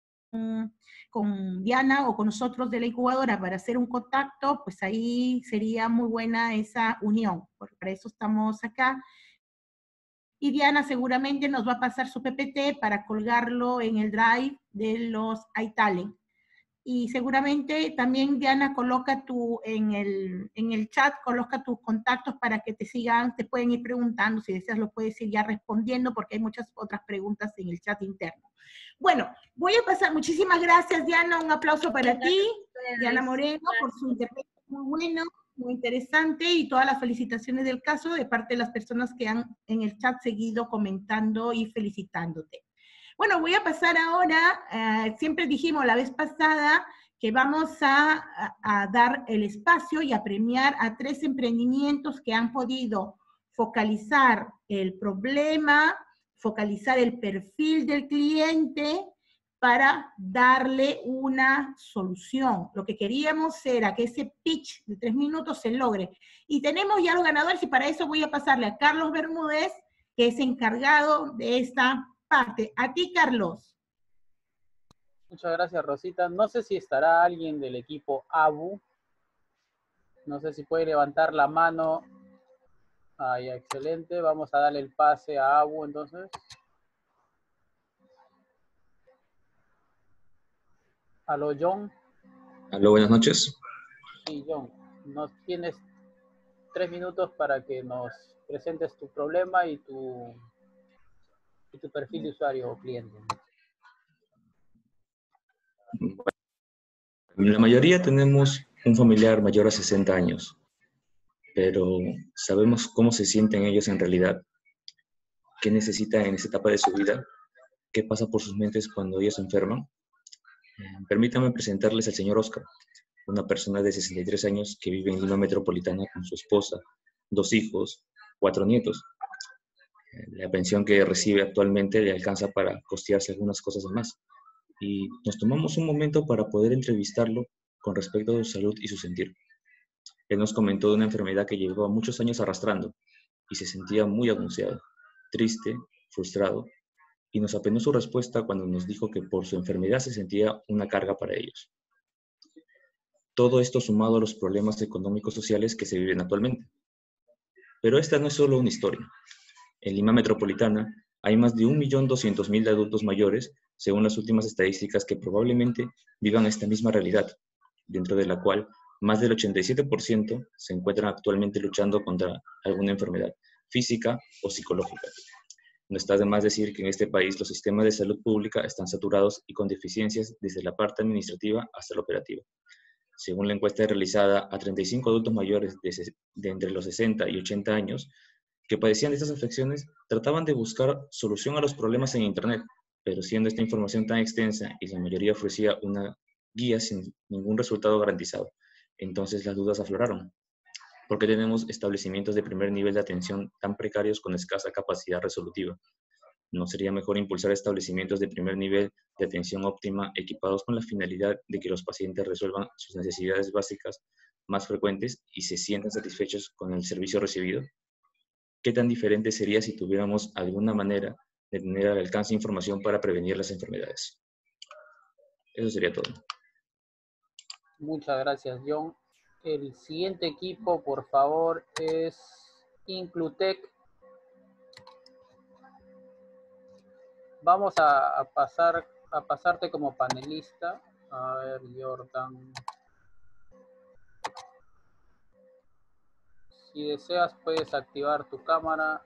Diana o con nosotros de la incubadora para hacer un contacto, pues ahí sería muy buena esa unión, porque para eso estamos acá. Y Diana seguramente nos va a pasar su PPT para colgarlo en el drive de los iTalent. Y seguramente también, Diana, coloca en el chat, coloca tus contactos para que te sigan, te pueden ir preguntando, si deseas lo puedes ir ya respondiendo, porque hay muchas otras preguntas en el chat interno. Bueno, voy a pasar, muchísimas gracias, Diana, un aplauso para ti, Diana Moreno, por su intervención muy bueno, muy interesante, y todas las felicitaciones del caso de parte de las personas que han en el chat seguido comentando y felicitándote. Bueno, voy a pasar ahora, siempre dijimos la vez pasada que vamos a dar el espacio y a premiar a 3 emprendimientos que han podido focalizar el problema, focalizar el perfil del cliente para darle una solución. Lo que queríamos era que ese pitch de 3 minutos se logre. Y tenemos ya los ganadores, y para eso voy a pasarle a Carlos Bermúdez, que es encargado de esta parte. A ti, Carlos. Muchas gracias, Rosita. No sé si estará alguien del equipo ABU. No sé si puede levantar la mano. Ah, ya, excelente. Vamos a darle el pase a ABU, entonces. Aló, John. Aló, buenas noches. Sí, John. Nos tienes 3 minutos para que nos presentes tu problema y tu perfil de usuario o cliente. La mayoría tenemos un familiar mayor a 60 años, pero sabemos cómo se sienten ellos en realidad, qué necesitan en esta etapa de su vida, qué pasa por sus mentes cuando ellos se enferman. Permítanme presentarles al señor Oscar, una persona de 63 años que vive en Lima Metropolitana con su esposa, 2 hijos, 4 nietos. La pensión que recibe actualmente le alcanza para costearse algunas cosas más. Y nos tomamos un momento para poder entrevistarlo con respecto a su salud y su sentir. Él nos comentó de una enfermedad que llevaba muchos años arrastrando y se sentía muy angustiado, triste, frustrado, y nos apenó su respuesta cuando nos dijo que por su enfermedad se sentía una carga para ellos. Todo esto sumado a los problemas económicos sociales que se viven actualmente. Pero esta no es solo una historia. En Lima Metropolitana hay más de 1.200.000 adultos mayores, según las últimas estadísticas, que probablemente vivan esta misma realidad, dentro de la cual más del 87% se encuentran actualmente luchando contra alguna enfermedad física o psicológica. No está de más decir que en este país los sistemas de salud pública están saturados y con deficiencias desde la parte administrativa hasta la operativa. Según la encuesta realizada a 35 adultos mayores de entre los 60 y 80 años que padecían de estas afecciones, trataban de buscar solución a los problemas en Internet, pero siendo esta información tan extensa y la mayoría ofrecía una guía sin ningún resultado garantizado, entonces las dudas afloraron. ¿Por qué tenemos establecimientos de primer nivel de atención tan precarios con escasa capacidad resolutiva? ¿No sería mejor impulsar establecimientos de primer nivel de atención óptima equipados con la finalidad de que los pacientes resuelvan sus necesidades básicas más frecuentes y se sientan satisfechos con el servicio recibido? ¿Qué tan diferente sería si tuviéramos alguna manera de tener al alcance información para prevenir las enfermedades? Eso sería todo. Muchas gracias, John. El siguiente equipo, por favor, es Inclutec. Vamos a pasarte como panelista. A ver, Jordan. Si deseas, puedes activar tu cámara.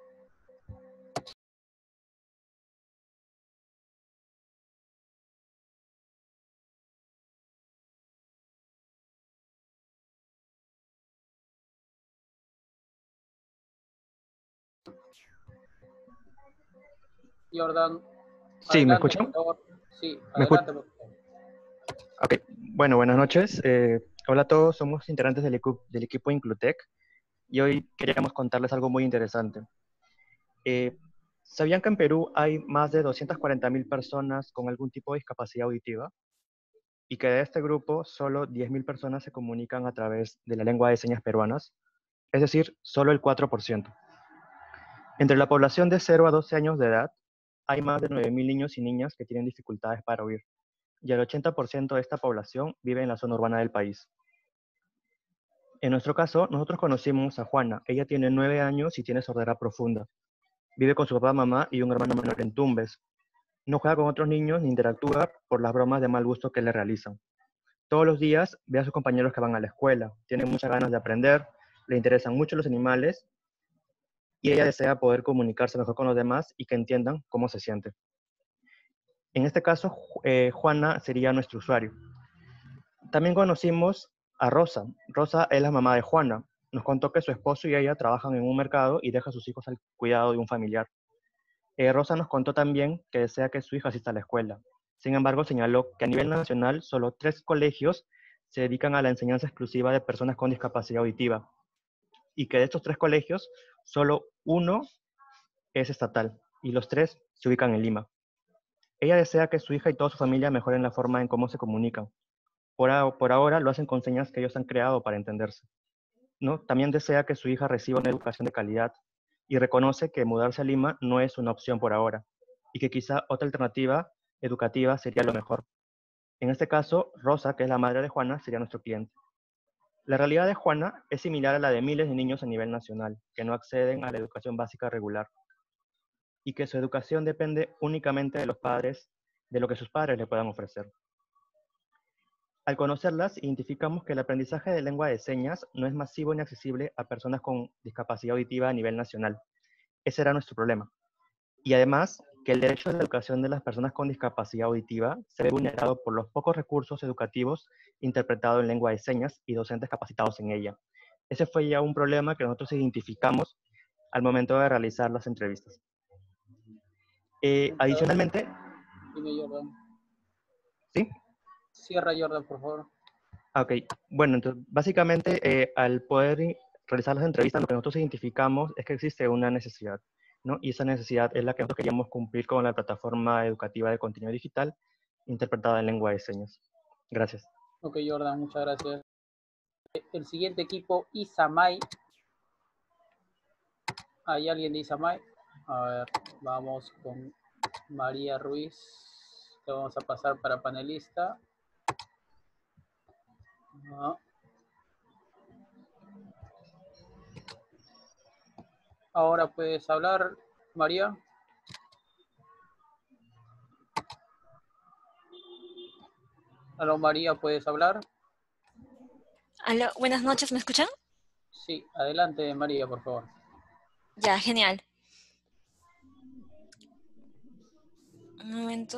Jordan, Sí, ¿me adelante, escuchan? por favor. Sí, ¿Me escu- adelante, por favor. Ok, bueno, buenas noches. Hola a todos, somos integrantes del equipo Inclutec y hoy queríamos contarles algo muy interesante. ¿Sabían que en Perú hay más de 240.000 personas con algún tipo de discapacidad auditiva? Y que de este grupo solo 10.000 personas se comunican a través de la lengua de señas peruanas, es decir, solo el 4%. Entre la población de 0 a 12 años de edad, hay más de 9.000 niños y niñas que tienen dificultades para oír, y el 80% de esta población vive en la zona urbana del país. En nuestro caso, nosotros conocimos a Juana. Ella tiene 9 años y tiene sordera profunda. Vive con su papá, mamá y un hermano menor en Tumbes. No juega con otros niños ni interactúa por las bromas de mal gusto que le realizan. Todos los días ve a sus compañeros que van a la escuela. Tiene muchas ganas de aprender, le interesan mucho los animales y ella desea poder comunicarse mejor con los demás y que entiendan cómo se siente. En este caso, Juana sería nuestro usuario. También conocimos a Rosa. Rosa es la mamá de Juana. Nos contó que su esposo y ella trabajan en un mercado y deja a sus hijos al cuidado de un familiar. Rosa nos contó también que desea que su hija asista a la escuela. Sin embargo, señaló que a nivel nacional solo 3 colegios se dedican a la enseñanza exclusiva de personas con discapacidad auditiva y que de estos 3 colegios, solo uno es estatal y los 3 se ubican en Lima. Ella desea que su hija y toda su familia mejoren la forma en cómo se comunican. Por ahora lo hacen con señas que ellos han creado para entenderse, ¿no? También desea que su hija reciba una educación de calidad y reconoce que mudarse a Lima no es una opción por ahora y que quizá otra alternativa educativa sería lo mejor. En este caso, Rosa, que es la madre de Juana, sería nuestro cliente. La realidad de Juana es similar a la de miles de niños a nivel nacional que no acceden a la educación básica regular y que su educación depende únicamente de los padres, de lo que sus padres le puedan ofrecer. Al conocerlas, identificamos que el aprendizaje de lengua de señas no es masivo ni accesible a personas con discapacidad auditiva a nivel nacional. Ese era nuestro problema. Y además, que el derecho a la educación de las personas con discapacidad auditiva se ve vulnerado por los pocos recursos educativos interpretados en lengua de señas y docentes capacitados en ella. Ese fue ya un problema que nosotros identificamos al momento de realizar las entrevistas. Adicionalmente, Dime, Jordan. ¿sí? Cierra, Jordan, por favor. Ok, bueno, entonces básicamente al poder realizar las entrevistas, lo que nosotros identificamos es que existe una necesidad, ¿no? Y esa necesidad es la que nosotros queríamos cumplir con la plataforma educativa de contenido digital interpretada en lengua de señas. Gracias. Ok, Jordan, muchas gracias. El siguiente equipo, Isamay. ¿Hay alguien de Isamay? A ver, vamos con María Ruiz. Te vamos a pasar para panelista. No. Ahora puedes hablar, María. Aló, María, ¿puedes hablar? Aló, buenas noches, ¿me escuchan? Sí, adelante, María, por favor. Ya, genial. Un momento.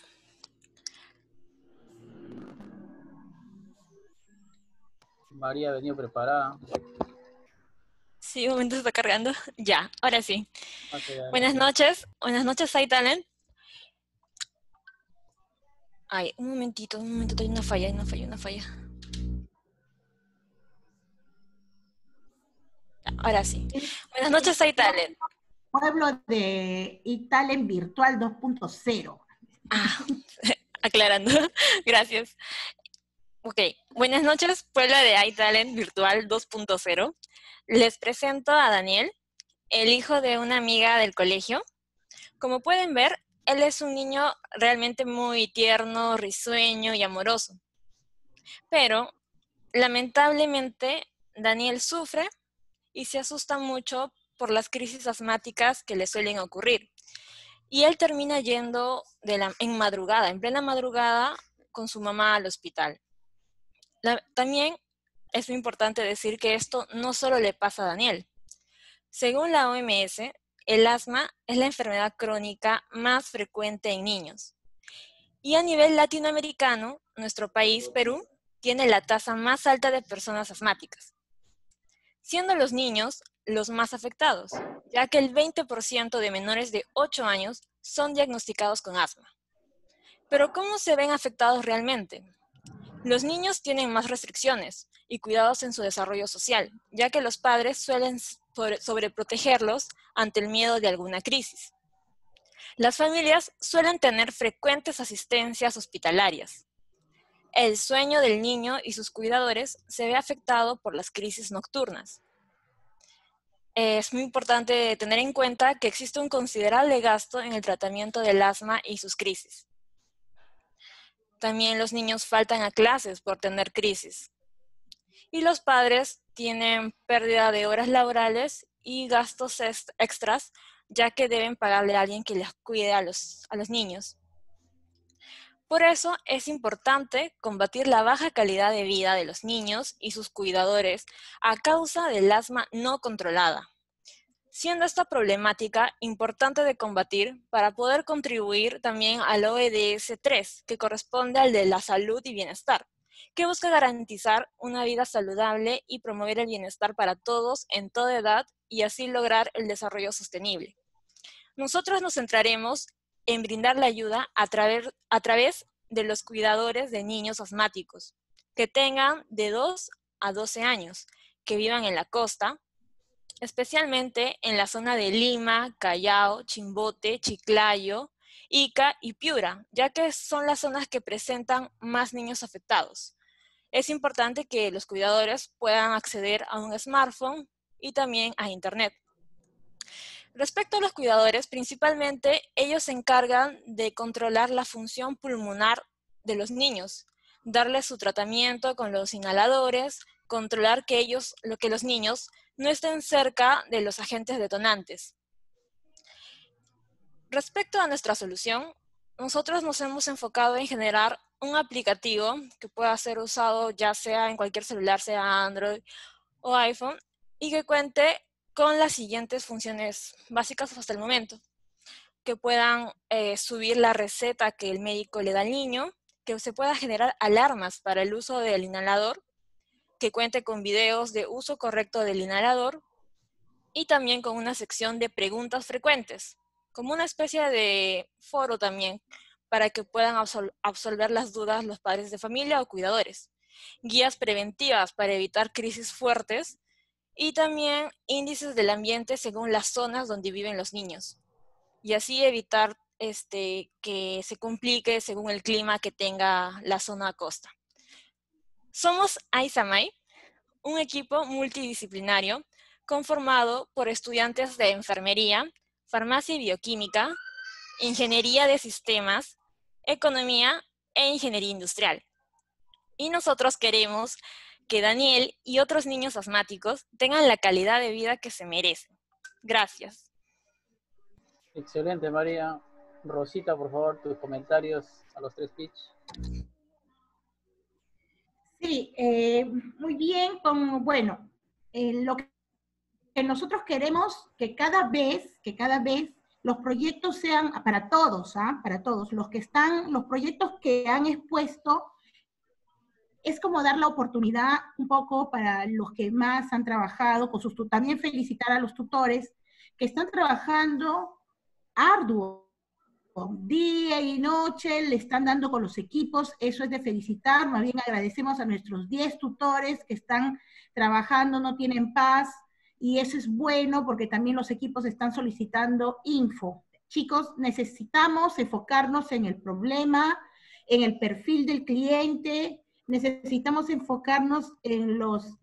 María ha venido preparada. Sí, un momento, se está cargando. Ya, ahora sí. Ok, Buenas noches, iTalent. Ay, un momentito, hay una falla. Ya, ahora sí. Buenas noches, iTalent. Pueblo de iTalent Virtual 2.0. Ah, aclarando. Gracias. Ok, buenas noches, pueblo de iTalent Virtual 2.0. Les presento a Daniel, el hijo de una amiga del colegio. Como pueden ver, él es un niño realmente muy tierno, risueño y amoroso. Pero, lamentablemente, Daniel sufre y se asusta mucho por las crisis asmáticas que le suelen ocurrir. Y él termina yendo en plena madrugada, con su mamá al hospital. También es muy importante decir que esto no solo le pasa a Daniel. Según la OMS, el asma es la enfermedad crónica más frecuente en niños. Y a nivel latinoamericano, nuestro país, Perú, tiene la tasa más alta de personas asmáticas, siendo los niños los más afectados, ya que el 20% de menores de 8 años son diagnosticados con asma. Pero ¿cómo se ven afectados realmente? Los niños tienen más restricciones y cuidados en su desarrollo social, ya que los padres suelen sobreprotegerlos ante el miedo de alguna crisis. Las familias suelen tener frecuentes asistencias hospitalarias. El sueño del niño y sus cuidadores se ve afectado por las crisis nocturnas. Es muy importante tener en cuenta que existe un considerable gasto en el tratamiento del asma y sus crisis. También los niños faltan a clases por tener crisis. Y los padres tienen pérdida de horas laborales y gastos extras, ya que deben pagarle a alguien que les cuide a los niños. Por eso es importante combatir la baja calidad de vida de los niños y sus cuidadores a causa del asma no controlada, siendo esta problemática importante de combatir para poder contribuir también al ODS 3, que corresponde al de la salud y bienestar, que busca garantizar una vida saludable y promover el bienestar para todos en toda edad y así lograr el desarrollo sostenible. Nosotros nos centraremos en brindar la ayuda a través de los cuidadores de niños asmáticos, que tengan de 2 a 12 años, que vivan en la costa, especialmente en la zona de Lima, Callao, Chimbote, Chiclayo, Ica y Piura, ya que son las zonas que presentan más niños afectados. Es importante que los cuidadores puedan acceder a un smartphone y también a Internet. Respecto a los cuidadores, principalmente ellos se encargan de controlar la función pulmonar de los niños, darles su tratamiento con los inhaladores, controlar que los niños no estén cerca de los agentes detonantes. Respecto a nuestra solución, nosotros nos hemos enfocado en generar un aplicativo que pueda ser usado ya sea en cualquier celular, sea Android o iPhone, y que cuente con las siguientes funciones básicas hasta el momento. Que puedan subir la receta que el médico le da al niño, que se pueda generar alarmas para el uso del inhalador, que cuente con videos de uso correcto del inhalador y también con una sección de preguntas frecuentes, como una especie de foro también, para que puedan absolver las dudas los padres de familia o cuidadores. Guías preventivas para evitar crisis fuertes y también índices del ambiente según las zonas donde viven los niños. Y así evitar que se complique según el clima que tenga la zona costa. Somos Isamay, un equipo multidisciplinario conformado por estudiantes de enfermería, farmacia y bioquímica, ingeniería de sistemas, economía e ingeniería industrial. Y nosotros queremos que Daniel y otros niños asmáticos tengan la calidad de vida que se merecen. Gracias. Excelente, María. Rosita, por favor, tus comentarios a los 3 pitch. Sí, muy bien. Bueno, lo que nosotros queremos que cada vez los proyectos sean para todos, ¿ah? Para todos. Los proyectos que han expuesto, es como dar la oportunidad un poco para los que más han trabajado, también felicitar a los tutores que están trabajando arduo, día y noche, le están dando con los equipos, eso es de felicitar. Más bien agradecemos a nuestros 10 tutores que están trabajando, no tienen paz, y eso es bueno porque también los equipos están solicitando info. Chicos, necesitamos enfocarnos en el problema, en el perfil del cliente, necesitamos enfocarnos en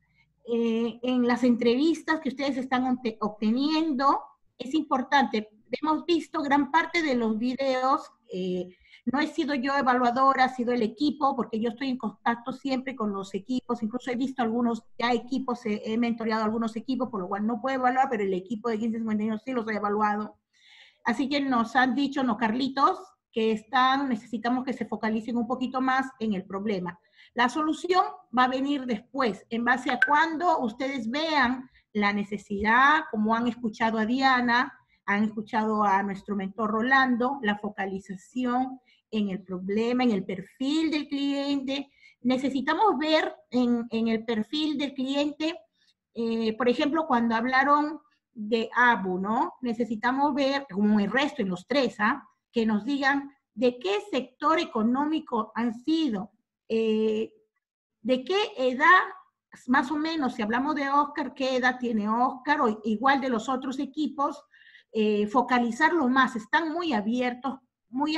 las entrevistas que ustedes están obteniendo. Es importante. Hemos visto gran parte de los videos, no he sido yo evaluadora, ha sido el equipo, porque yo estoy en contacto siempre con los equipos, incluso he visto algunos ya equipos, he mentoreado algunos equipos, por lo cual no puedo evaluar, pero el equipo de 1551 sí los he evaluado. Así que nos han dicho, no, Carlitos, que necesitamos que se focalicen un poquito más en el problema. La solución va a venir después, en base a cuando ustedes vean la necesidad, como han escuchado a Diana, han escuchado a nuestro mentor Rolando, la focalización en el problema, en el perfil del cliente. Necesitamos ver en el perfil del cliente, por ejemplo, cuando hablaron de ABU, ¿no? Necesitamos ver, como el resto, en los 3, que nos digan de qué sector económico han sido, de qué edad, más o menos, si hablamos de Oscar, qué edad tiene Oscar, o igual de los otros equipos, focalizarlo más. Están muy abiertos, muy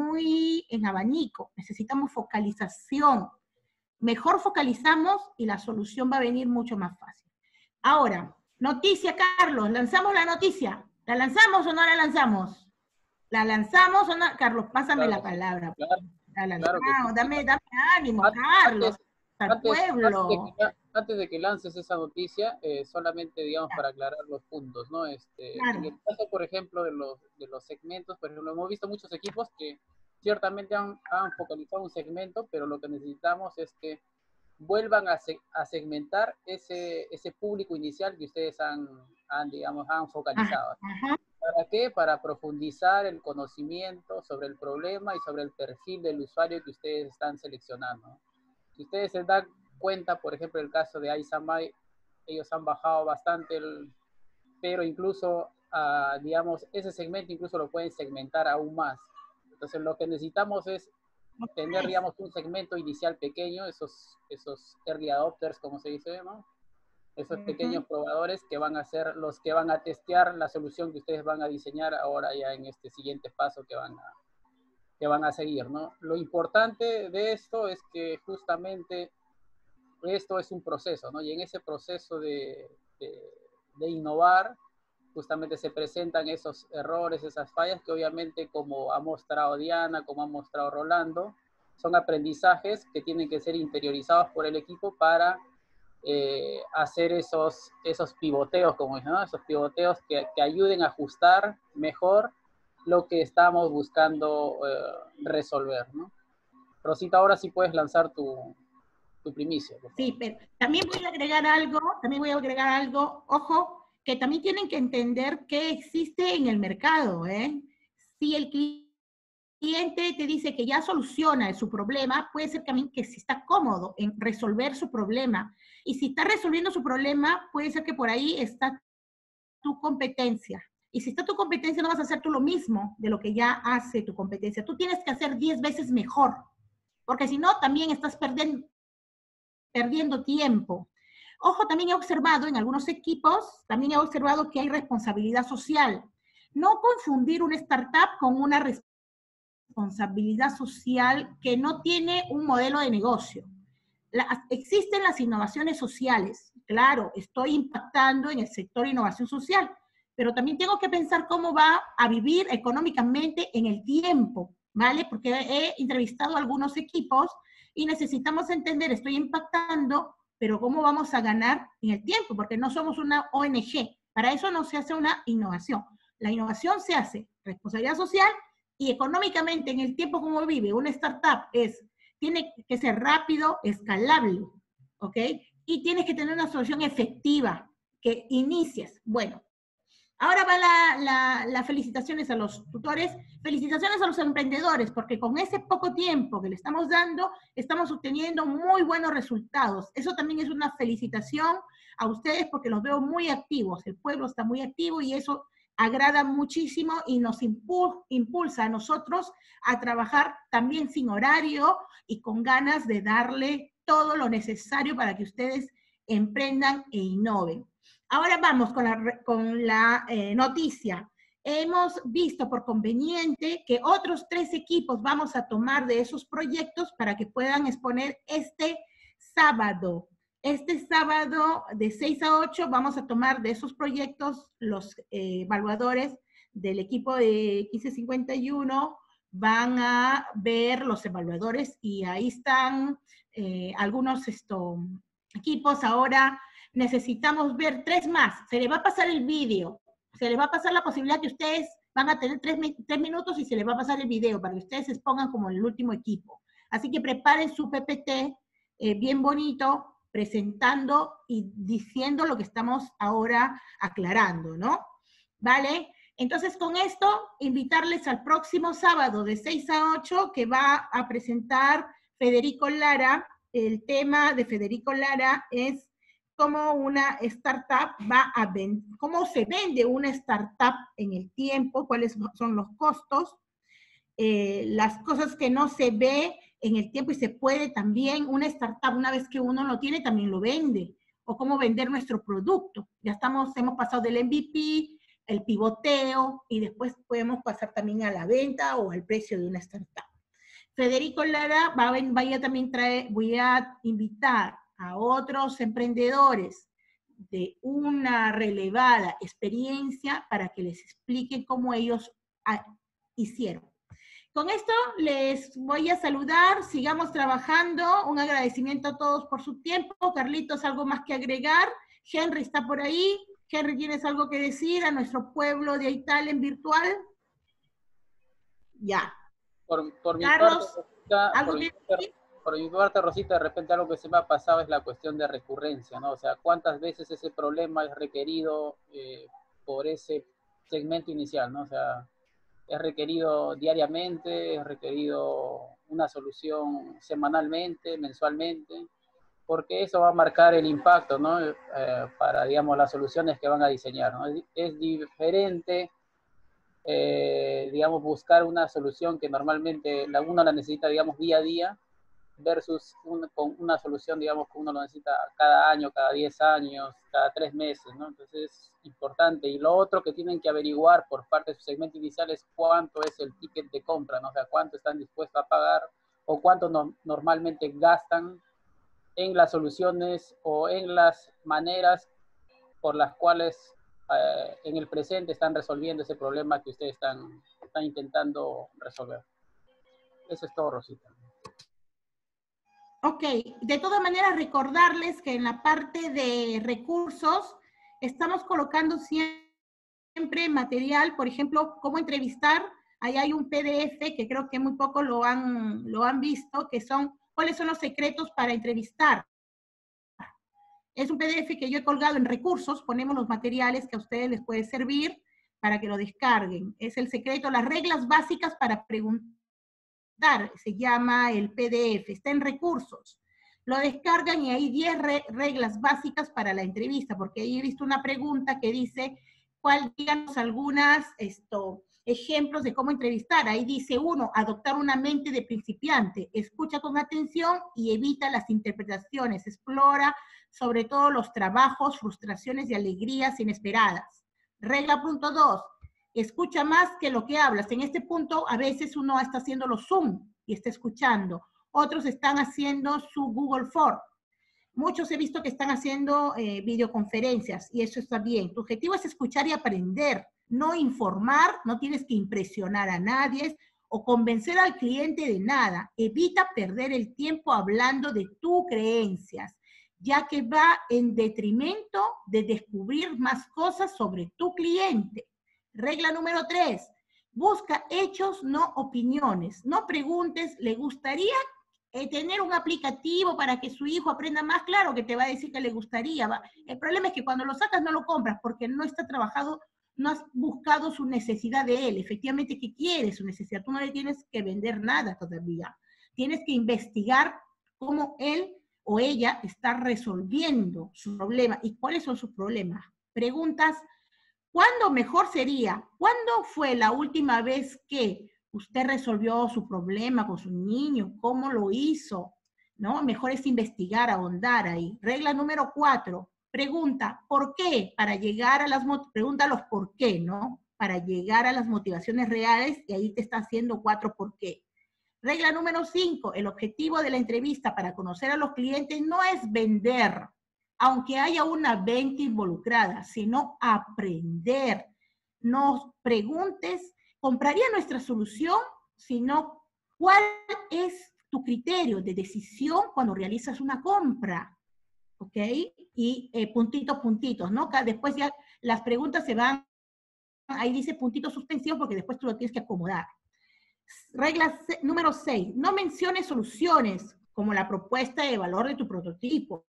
en abanico. Necesitamos focalización. Mejor focalizamos y la solución va a venir mucho más fácil. Ahora, noticia, Carlos, ¿lanzamos la noticia? ¿La lanzamos o no la lanzamos? ¿La lanzamos o no? Carlos, pásame la palabra. Claro, la lanzamos, claro que sí. dame ánimo, Carlos, al pueblo. Antes de que lances esa noticia, solamente, digamos, para aclarar los puntos, ¿no? Claro. En el caso, por ejemplo, de los segmentos, por ejemplo, hemos visto muchos equipos que ciertamente han focalizado un segmento, pero lo que necesitamos es que vuelvan a segmentar ese público inicial que ustedes han focalizado. Ajá. ¿Para qué? Para profundizar el conocimiento sobre el problema y sobre el perfil del usuario que ustedes están seleccionando. Si ustedes se dan cuenta, por ejemplo, el caso de Aisamai, ellos han bajado bastante, pero incluso, digamos, ese segmento incluso lo pueden segmentar aún más. Entonces, lo que necesitamos es tener, digamos, un segmento inicial pequeño, esos early adopters, como se dice, ¿no? Esos pequeños probadores que van a ser los que van a testear la solución que ustedes van a diseñar ahora ya en este siguiente paso que van a seguir, ¿no? Lo importante de esto es que justamente esto es un proceso, ¿no? Y en ese proceso de innovar, justamente se presentan esos errores, esas fallas que obviamente, como ha mostrado Diana, como ha mostrado Rolando, son aprendizajes que tienen que ser interiorizados por el equipo para hacer esos pivoteos, como dicen, ¿no? Esos pivoteos que ayuden a ajustar mejor lo que estamos buscando resolver, ¿no? Rosita, ahora sí puedes lanzar tu primicia. Sí, pero también voy a agregar algo, ojo, que también tienen que entender qué existe en el mercado, ¿eh? Si el cliente te dice que ya soluciona su problema, puede ser también que si está cómodo en resolver su problema, y si está resolviendo su problema, puede ser que por ahí está tu competencia. Y si está tu competencia, no vas a hacer tú lo mismo de lo que ya hace tu competencia. Tú tienes que hacer 10 veces mejor, porque si no, también estás perdiendo tiempo. Ojo, también he observado en algunos equipos, también he observado que hay responsabilidad social. No confundir una startup con una responsabilidad social que no tiene un modelo de negocio. Existen las innovaciones sociales, claro, estoy impactando en el sector de innovación social, pero también tengo que pensar cómo va a vivir económicamente en el tiempo, ¿vale? Porque he entrevistado a algunos equipos y necesitamos entender, estoy impactando, pero cómo vamos a ganar en el tiempo, porque no somos una ONG. Para eso no se hace una innovación. La innovación se hace responsabilidad social y económicamente en el tiempo como vive una startup tiene que ser rápido, escalable, ¿ok? Y tienes que tener una solución efectiva que inicies. Bueno, ahora va las felicitaciones a los tutores, felicitaciones a los emprendedores, porque con ese poco tiempo que le estamos dando, estamos obteniendo muy buenos resultados. Eso también es una felicitación a ustedes porque los veo muy activos, el pueblo está muy activo y eso agrada muchísimo y nos impulsa a nosotros a trabajar también sin horario y con ganas de darle todo lo necesario para que ustedes emprendan e innoven. Ahora vamos con la noticia. Hemos visto por conveniente que otros 3 equipos vamos a tomar de esos proyectos para que puedan exponer este sábado. Este sábado de 6 a 8 vamos a tomar de esos proyectos los evaluadores del equipo de 1551, van a ver los evaluadores y ahí están algunos equipos. Ahora necesitamos ver 3 más, se les va a pasar el vídeo, se les va a pasar la posibilidad que ustedes van a tener 3 minutos y se les va a pasar el video para que ustedes se expongan como el último equipo. Así que preparen su PPT bien bonito, presentando y diciendo lo que estamos ahora aclarando, ¿no? ¿Vale? Entonces, con esto, invitarles al próximo sábado de 6 a 8, que va a presentar Federico Lara. El tema de Federico Lara es cómo una startup cómo se vende una startup en el tiempo, cuáles son los costos, las cosas que no se ve en el tiempo y se puede también, una startup una vez que uno lo tiene también lo vende, o cómo vender nuestro producto. Ya hemos pasado del MVP, el pivoteo, y después podemos pasar también a la venta o al precio de una startup. Federico Lara voy a invitar a otros emprendedores de una relevada experiencia para que les expliquen cómo ellos hicieron. Con esto les voy a saludar, sigamos trabajando, un agradecimiento a todos por su tiempo. Carlitos, ¿algo más que agregar? Henry está por ahí. Henry, ¿tienes algo que decir a nuestro pueblo de iTalent virtual? Ya. Por mi Carlos, por mi parte, Rosita, de repente algo que se me ha pasado es la cuestión de recurrencia, ¿no? O sea, ¿cuántas veces ese problema es requerido por ese segmento inicial, ¿no? O sea, es requerido diariamente, es requerido una solución semanalmente, mensualmente, porque eso va a marcar el impacto, ¿no? Para, digamos, las soluciones que van a diseñar, ¿no? Es diferente, digamos, buscar una solución que normalmente uno la necesita, digamos, día a día, versus con una solución, digamos, que uno lo necesita cada año, cada 10 años, cada 3 meses, ¿no? Entonces es importante. Y lo otro que tienen que averiguar por parte de su segmento inicial es cuánto es el ticket de compra, ¿no? O sea, cuánto están dispuestos a pagar o cuánto normalmente gastan en las soluciones o en las maneras por las cuales en el presente están resolviendo ese problema que ustedes están intentando resolver. Eso es todo, Rosita. Ok, de todas maneras recordarles que en la parte de recursos estamos colocando siempre material, por ejemplo, cómo entrevistar. Ahí hay un PDF que creo que muy poco lo han visto, que son cuáles son los secretos para entrevistar. Es un PDF que yo he colgado en recursos, ponemos los materiales que a ustedes les puede servir para que lo descarguen. Es el secreto, las reglas básicas para preguntar. Se llama el PDF, está en recursos. Lo descargan y hay 10 reglas básicas para la entrevista, porque ahí he visto una pregunta que dice, díganos algunos ejemplos de cómo entrevistar. Ahí dice 1, adoptar una mente de principiante, escucha con atención y evita las interpretaciones, explora sobre todo los trabajos, frustraciones y alegrías inesperadas. Regla punto 2, escucha más que lo que hablas. En este punto, a veces uno está haciendo los Zoom y está escuchando. Otros están haciendo su Google Form. Muchos he visto que están haciendo videoconferencias y eso está bien. Tu objetivo es escuchar y aprender, no informar, no tienes que impresionar a nadie o convencer al cliente de nada. Evita perder el tiempo hablando de tus creencias, ya que va en detrimento de descubrir más cosas sobre tu cliente. Regla número 3, busca hechos, no opiniones. No preguntes, ¿le gustaría tener un aplicativo para que su hijo aprenda más? Claro que te va a decir que le gustaría. El problema es que cuando lo sacas no lo compras porque no está trabajado, no has buscado su necesidad de él. Efectivamente, ¿qué quiere su necesidad? Tú no le tienes que vender nada todavía. Tienes que investigar cómo él o ella está resolviendo su problema y cuáles son sus problemas. Preguntas, ¿cuándo mejor sería? ¿Cuándo fue la última vez que usted resolvió su problema con su niño? ¿Cómo lo hizo? ¿No? Mejor es investigar, ahondar ahí. Regla número 4, pregunta, ¿por qué? Para llegar a las, pregunta los por qué, ¿no? Para llegar a las motivaciones reales, y ahí te está haciendo 4 por qué. Regla número 5, el objetivo de la entrevista para conocer a los clientes no es vender, aunque haya una venta involucrada, sino aprender. No preguntes, ¿compraría nuestra solución? Sino, ¿cuál es tu criterio de decisión cuando realizas una compra? ¿Ok? Y puntitos, ¿no? Después ya las preguntas se van, ahí dice puntitos suspensivos porque después tú lo tienes que acomodar. Regla número 6, no menciones soluciones como la propuesta de valor de tu prototipo.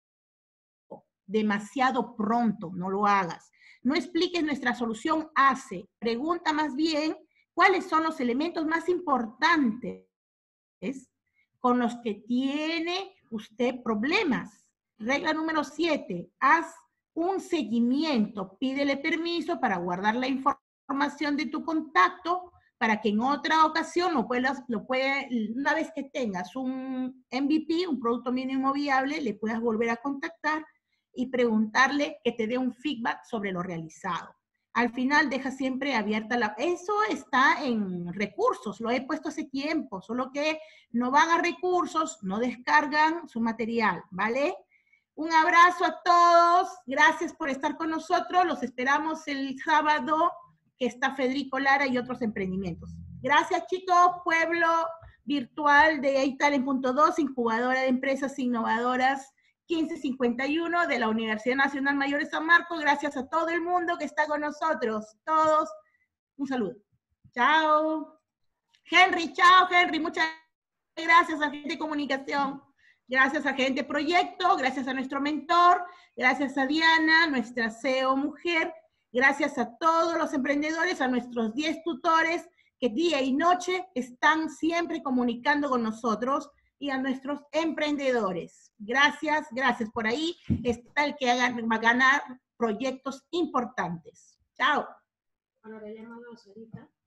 Demasiado pronto, no lo hagas. No expliques nuestra solución hace, pregunta más bien cuáles son los elementos más importantes con los que tiene usted problemas. Regla número 7, haz un seguimiento, pídele permiso para guardar la información de tu contacto para que en otra ocasión una vez que tengas un MVP, un producto mínimo viable, le puedas volver a contactar y preguntarle que te dé un feedback sobre lo realizado. Al final deja siempre abierta eso está en recursos, lo he puesto hace tiempo, solo que no van a recursos, no descargan su material, ¿vale? Un abrazo a todos, gracias por estar con nosotros, los esperamos el sábado, que está Federico Lara y otros emprendimientos. Gracias, chicos, pueblo virtual de iTalent.2, incubadora de empresas innovadoras 1551 de la Universidad Nacional Mayor de San Marcos. Gracias a todo el mundo que está con nosotros. Todos, un saludo. Chao. Henry, chao, Henry. Muchas gracias a Gente de Comunicación. Gracias a Gente Proyecto. Gracias a nuestro mentor. Gracias a Diana, nuestra CEO mujer. Gracias a todos los emprendedores, a nuestros 10 tutores que día y noche están siempre comunicando con nosotros y a nuestros emprendedores. Gracias, gracias. Por ahí está el que va a ganar proyectos importantes. Chao.